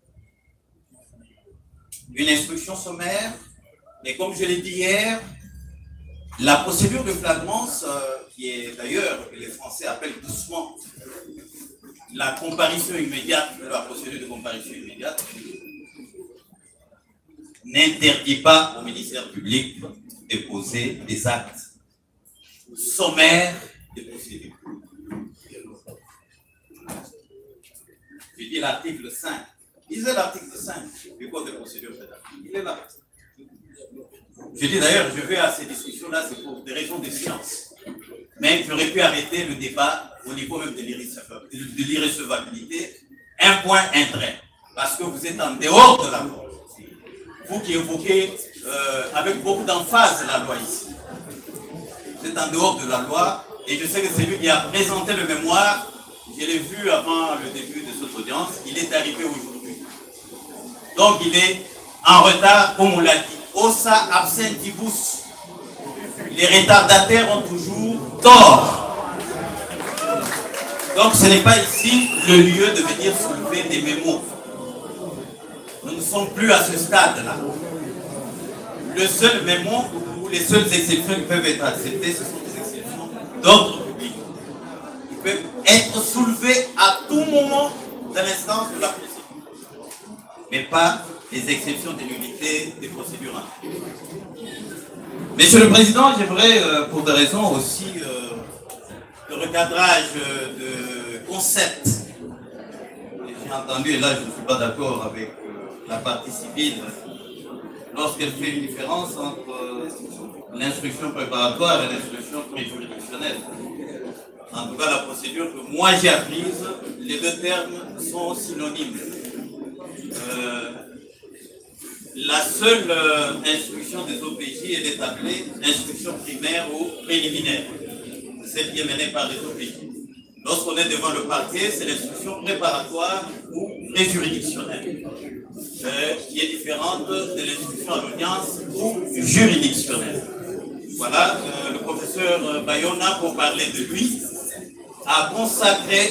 Une instruction sommaire, et comme je l'ai dit hier, la procédure de flagrance, euh, qui est d'ailleurs, que les Français appellent doucement la comparution immédiate, la procédure de comparution immédiate, n'interdit pas au ministère public déposer des actes sommaires de procédure. Je dis l'article cinq. Lisez l'article cinq du Code de procédure pénale. Il est là. Je dis d'ailleurs, je vais à ces discussions-là, c'est pour des raisons de science. Mais j'aurais pu arrêter le débat au niveau même de l'irrecevabilité, un point, un trait. Parce que vous êtes en dehors de la loi. Vous qui évoquez euh, avec beaucoup d'emphase la loi ici. Vous êtes en dehors de la loi, et je sais que c'est lui qui a présenté le mémoire. Je l'ai vu avant le début de cette audience. Il est arrivé aujourd'hui. Donc il est en retard, comme on l'a dit. Ossa absentibus. Les retardataires ont toujours tort. Donc ce n'est pas ici le lieu de venir soulever des mémos. Nous ne sommes plus à ce stade-là. Le seul mémo ou les seules exceptions qui peuvent être acceptées, ce sont des exceptions d'ordre public. Ils peuvent être soulevés à tout moment de l'instance de la procédure. Mais pas les exceptions de l'unité des procédures. Monsieur le Président, j'aimerais, euh, pour des raisons aussi euh, de recadrage euh, de concept, j'ai entendu, et là je ne suis pas d'accord avec euh, la partie civile, lorsqu'elle fait une différence entre euh, l'instruction préparatoire et l'instruction préjuridictionnelle. En tout cas, la procédure que moi j'ai apprise, les deux termes sont synonymes. Euh, La seule euh, instruction des O P J est d'établir instruction primaire ou préliminaire, celle qui est menée par les O P J. Lorsqu'on est devant le parquet, c'est l'instruction préparatoire ou préjuridictionnelle, euh, qui est différente de l'instruction à l'audience ou juridictionnelle. Voilà, euh, le professeur Bayona, pour parler de lui, a consacré,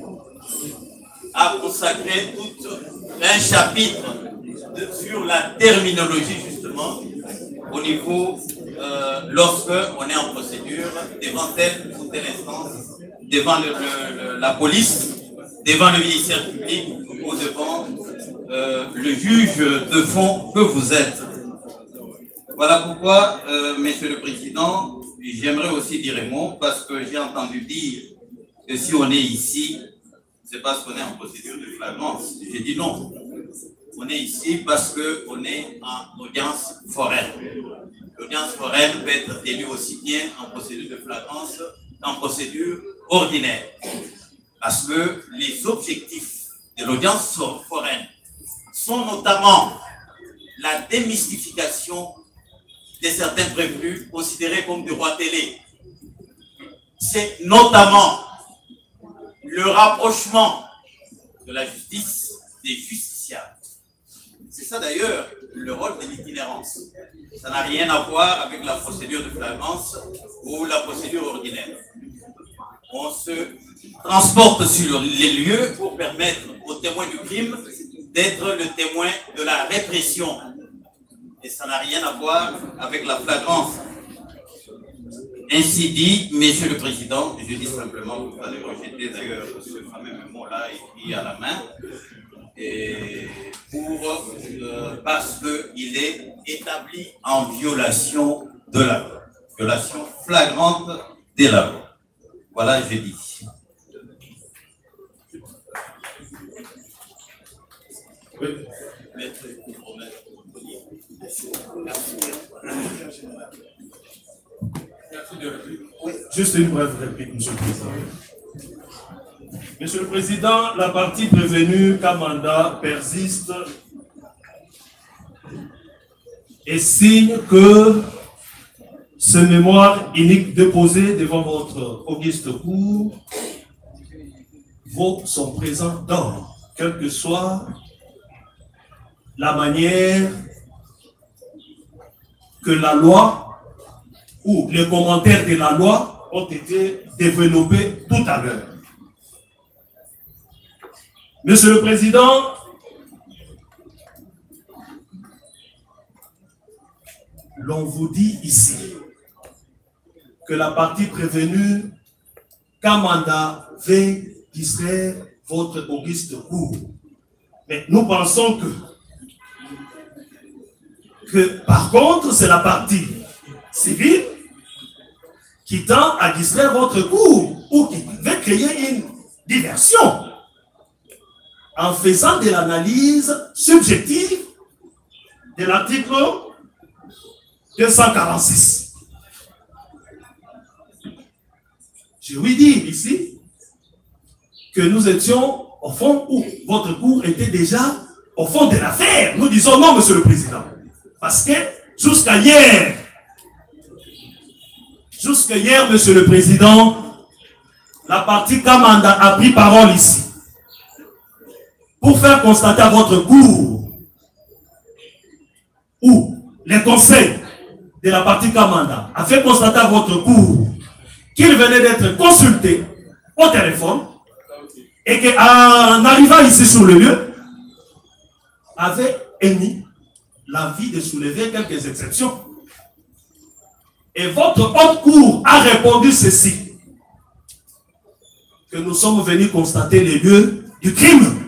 a consacré tout un chapitre De, sur la terminologie justement au niveau euh, lorsque on est en procédure devant telle ou telle instance, devant le, le, le, la police, devant le ministère public ou devant euh, le juge de fond que vous êtes. Voilà pourquoi, euh, Monsieur le Président, j'aimerais aussi dire un mot parce que j'ai entendu dire que si on est ici, c'est parce qu'on est en procédure de flagrance. J'ai dit non. On est ici parce qu'on est en audience foraine. L'audience foraine peut être élue aussi bien en procédure de flagrance qu'en procédure ordinaire. Parce que les objectifs de l'audience foraine sont notamment la démystification de certains prévenus considérés comme des rois télé. C'est notamment le rapprochement de la justice des justiciables. C'est ça d'ailleurs le rôle de l'itinérance. Ça n'a rien à voir avec la procédure de flagrance ou la procédure ordinaire. On se transporte sur les lieux pour permettre aux témoins du crime d'être le témoin de la répression. Et ça n'a rien à voir avec la flagrance. Ainsi dit, Monsieur le Président, je dis simplement, vous allez rejeter d'ailleurs ce fameux mémo-là écrit à la main. Et pour, euh, parce qu'il est établi en violation de la loi, violation flagrante de la loi. Voilà, je dis. Oui. Juste une brève réplique, Monsieur le Président. Monsieur le Président, la partie prévenue Kamanda persiste et signe que ce mémoire unique déposé devant votre auguste cour vaut son présent d'or, quelle que soit la manière que la loi ou les commentaires de la loi ont été développés tout à l'heure. Monsieur le Président, l'on vous dit ici que la partie prévenue Kamanda veut distraire votre auguste cour. Mais nous pensons que, que par contre, c'est la partie civile qui tend à distraire votre cours ou qui veut créer une diversion en faisant de l'analyse subjective de l'article deux cent quarante-six. Je lui dis ici que nous étions au fond où votre cours était déjà au fond de l'affaire. Nous disons non, Monsieur le Président. Parce que jusqu'à hier, jusqu'à hier, Monsieur le Président, la partie Kamanda a pris parole ici pour faire constater à votre cour où les conseils de la partie Kamanda a fait constater à votre cour qu'il venait d'être consulté au téléphone et qu'en arrivant ici sur le lieu, avait émis l'avis de soulever quelques exceptions. Et votre haute cour a répondu ceci, que nous sommes venus constater les lieux du crime.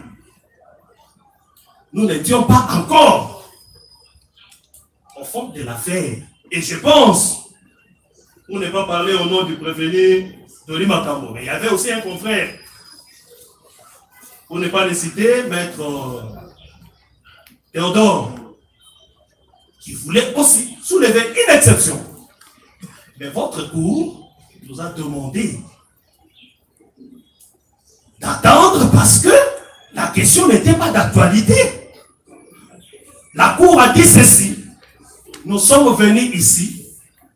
Nous n'étions pas encore au fond de l'affaire. Et je pense, pour ne pas parler au nom du prévenu Doli Makambo, mais il y avait aussi un confrère, pour ne pas le citer, maître Théodore, qui voulait aussi soulever une exception. Mais votre cour nous a demandé d'attendre parce que la question n'était pas d'actualité. La cour a dit ceci. Nous sommes venus ici,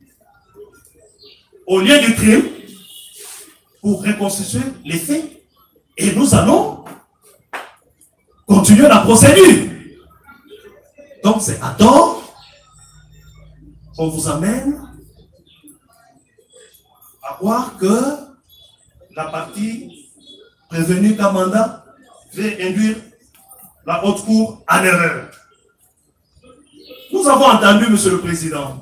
au lieu du crime, pour reconstituer les faits. Et nous allons continuer la procédure. Donc c'est à tort qu'on vous amène à voir que la partie prévenue Kamanda veut induire la haute cour en erreur. Nous avons entendu, Monsieur le Président,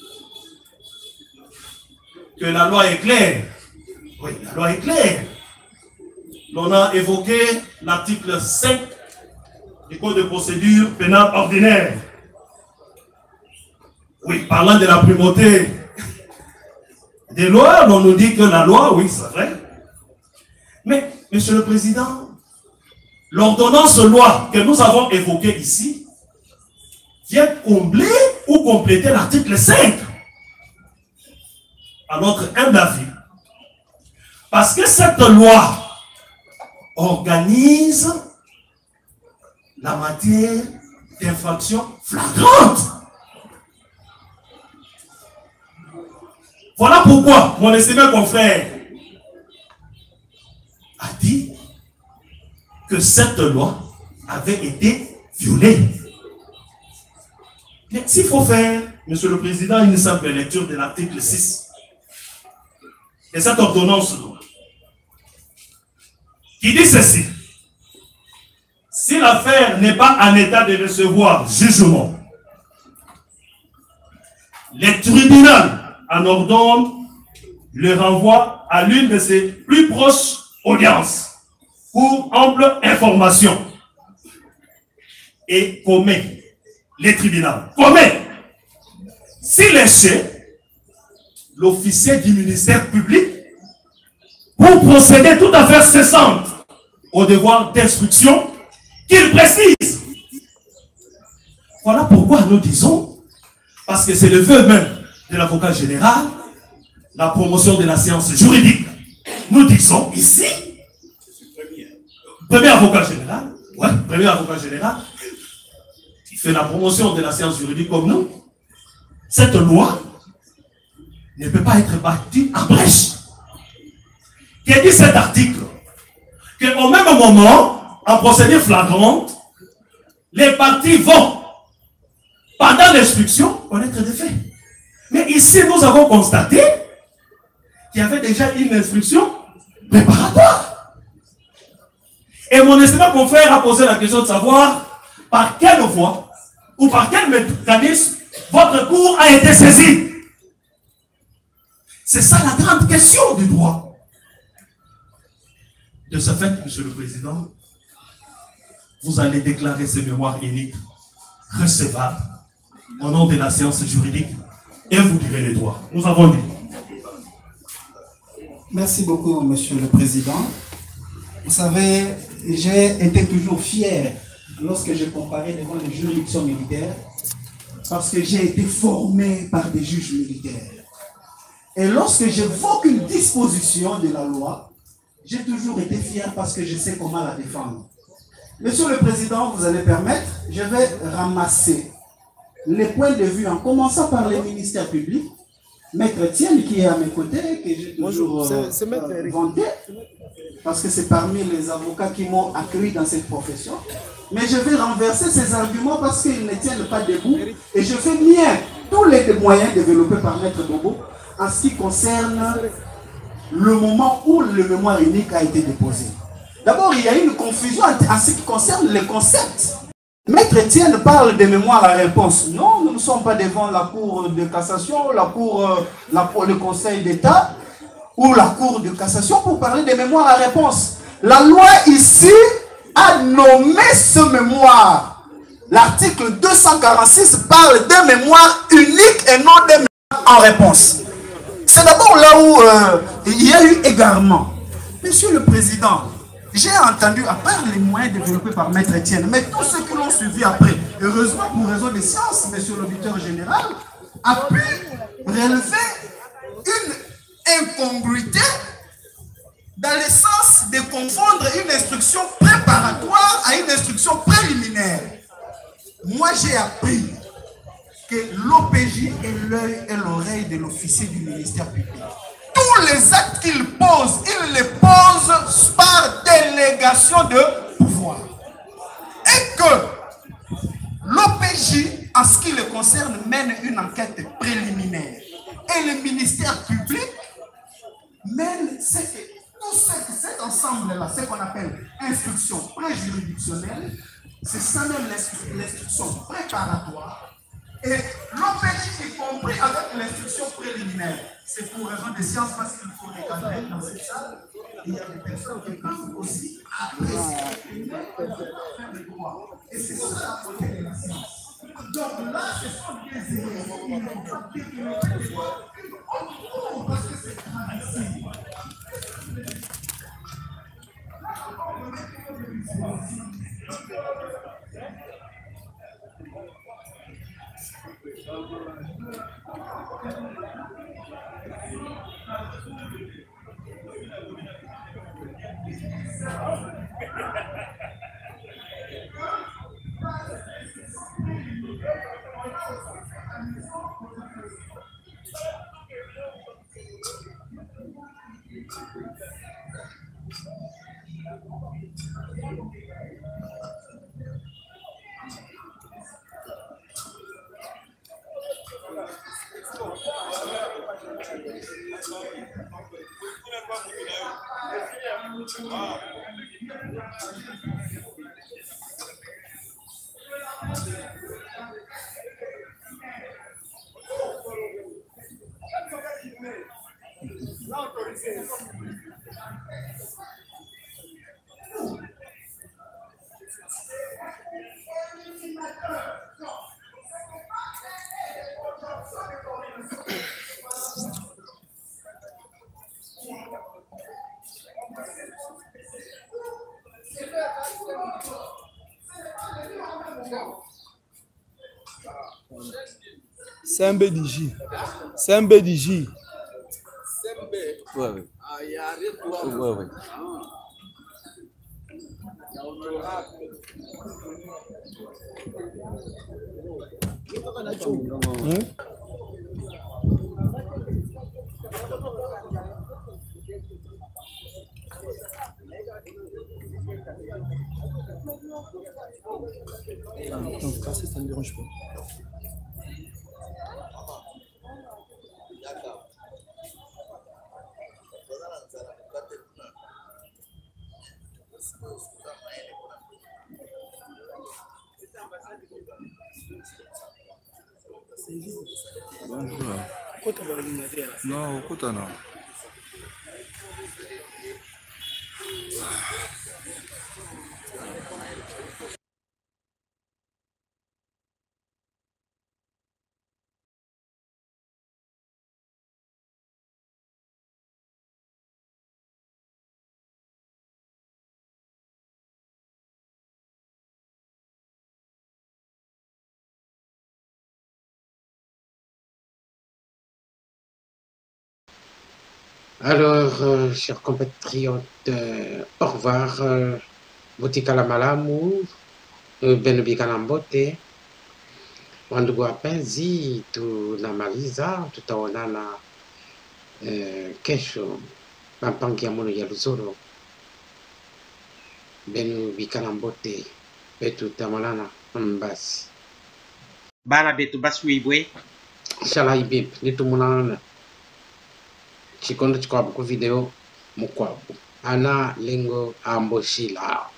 que la loi est claire. Oui, la loi est claire. L'on a évoqué l'article cinq du Code de procédure pénale ordinaire. Oui, parlant de la primauté des lois, on nous dit que la loi, oui, c'est vrai. Mais, Monsieur le Président, l'ordonnance loi que nous avons évoquée ici vient combler ou compléter l'article cinq à notre humble avis. Parce que cette loi organise la matière d'infraction flagrante. Voilà pourquoi mon estimé confrère a dit que cette loi avait été violée. Mais s'il faut faire, Monsieur le Président, une simple lecture de l'article six de cette ordonnance qui dit ceci: si l'affaire n'est pas en état de recevoir jugement, le tribunal en ordonne le renvoi à l'une de ses plus proches audiences pour ample information et commet les tribunaux. Commet, s'il est chez l'officier du ministère public pour procéder toute affaire cessante au devoir d'instruction qu'il précise. Voilà pourquoi nous disons, parce que c'est le vœu même de l'avocat général, la promotion de la science juridique. Nous disons ici, premier avocat général, ouais, premier avocat général, qui fait la promotion de la science juridique comme nous, cette loi ne peut pas être battue en brèche. Qui dit cet article qu'au même moment, en procédure flagrante, les parties vont, pendant l'instruction, connaître des faits. Mais ici, nous avons constaté qu'il y avait déjà une instruction préparatoire. Et mon estimé confrère a posé la question de savoir par quelle voie ou par quel mécanisme votre cour a été saisi. C'est ça la grande question du droit. De ce fait, Monsieur le Président, vous allez déclarer ces mémoires uniques recevables au nom de la science juridique et vous direz les droits. Nous avons dit. Merci beaucoup, Monsieur le Président. Vous savez, j'ai été toujours fier lorsque je comparais devant les juridictions militaires parce que j'ai été formé par des juges militaires. Et lorsque j'évoque une disposition de la loi, j'ai toujours été fier parce que je sais comment la défendre. Monsieur le Président, vous allez permettre, je vais ramasser les points de vue en commençant par les ministères publics. Maître Tienne qui est à mes côtés, que j'ai toujours euh, euh, vanté, parce que c'est parmi les avocats qui m'ont accueilli dans cette profession. Mais je vais renverser ces arguments parce qu'ils ne tiennent pas debout et je fais mien tous les moyens développés par Maître Bobo en ce qui concerne le moment où le mémoire unique a été déposé. D'abord, il y a une confusion en ce qui concerne les concepts. Maître Etienne parle de mémoire à réponse. Non, nous ne sommes pas devant la Cour de cassation, la Cour, euh, la, le Conseil d'État ou la Cour de cassation pour parler de mémoire à réponse. La loi ici a nommé ce mémoire. L'article deux cent quarante-six parle de mémoire unique et non de mémoire en réponse. C'est d'abord là où euh, il y a eu égarement. Monsieur le Président, j'ai entendu, à part les moyens développés par Maître Etienne, mais tous ceux qui l'ont suivi après, heureusement pour raison des sciences, monsieur l'auditeur général, a pu relever une incongruité dans le sens de confondre une instruction préparatoire à une instruction préliminaire. Moi, j'ai appris que l'O P J est l'œil et l'oreille de l'officier du ministère public. Tous les actes qu'il pose, il les pose par délégation de pouvoir. Et que l'O P J, en ce qui le concerne, mène une enquête préliminaire. Et le ministère public mène ce que, tout ce que cet ensemble-là, ce qu'on appelle instruction préjuridictionnelle, c'est ça même l'instruction préparatoire. Et l'O P J est compris avec l'instruction préliminaire. C'est pour raison des sciences parce qu'il faut recadrer dans cette salle. Il y a des personnes qui peuvent aussi apprécier faire le droit. Et c'est ça la beauté de la science. Donc là, ce sont des erreurs. Il ne faut pas développer des droits. Parce que c'est traditionnel. C'est un B D J. C'est un B D J. Ouais, ouais. Ouais, ouais. Hum? Non, casser, ça ne me dérange pas. Bonjour. Non, écoute, non. Alors, euh, chers compatriotes, euh, au revoir. Euh, Boutika la malamu, euh, benubika na mbote. Wandugu wapenzi, tunamaliza, tutaonana eh, kesho pampangi ya mono ya Luzoro. Benubika na mbote, betu tamalana mbasi. Bana betu basu ibwe. Shala ibip, nitumunana. Chikondo chikwabu ku video mukwabu. Ana lengo amboshila.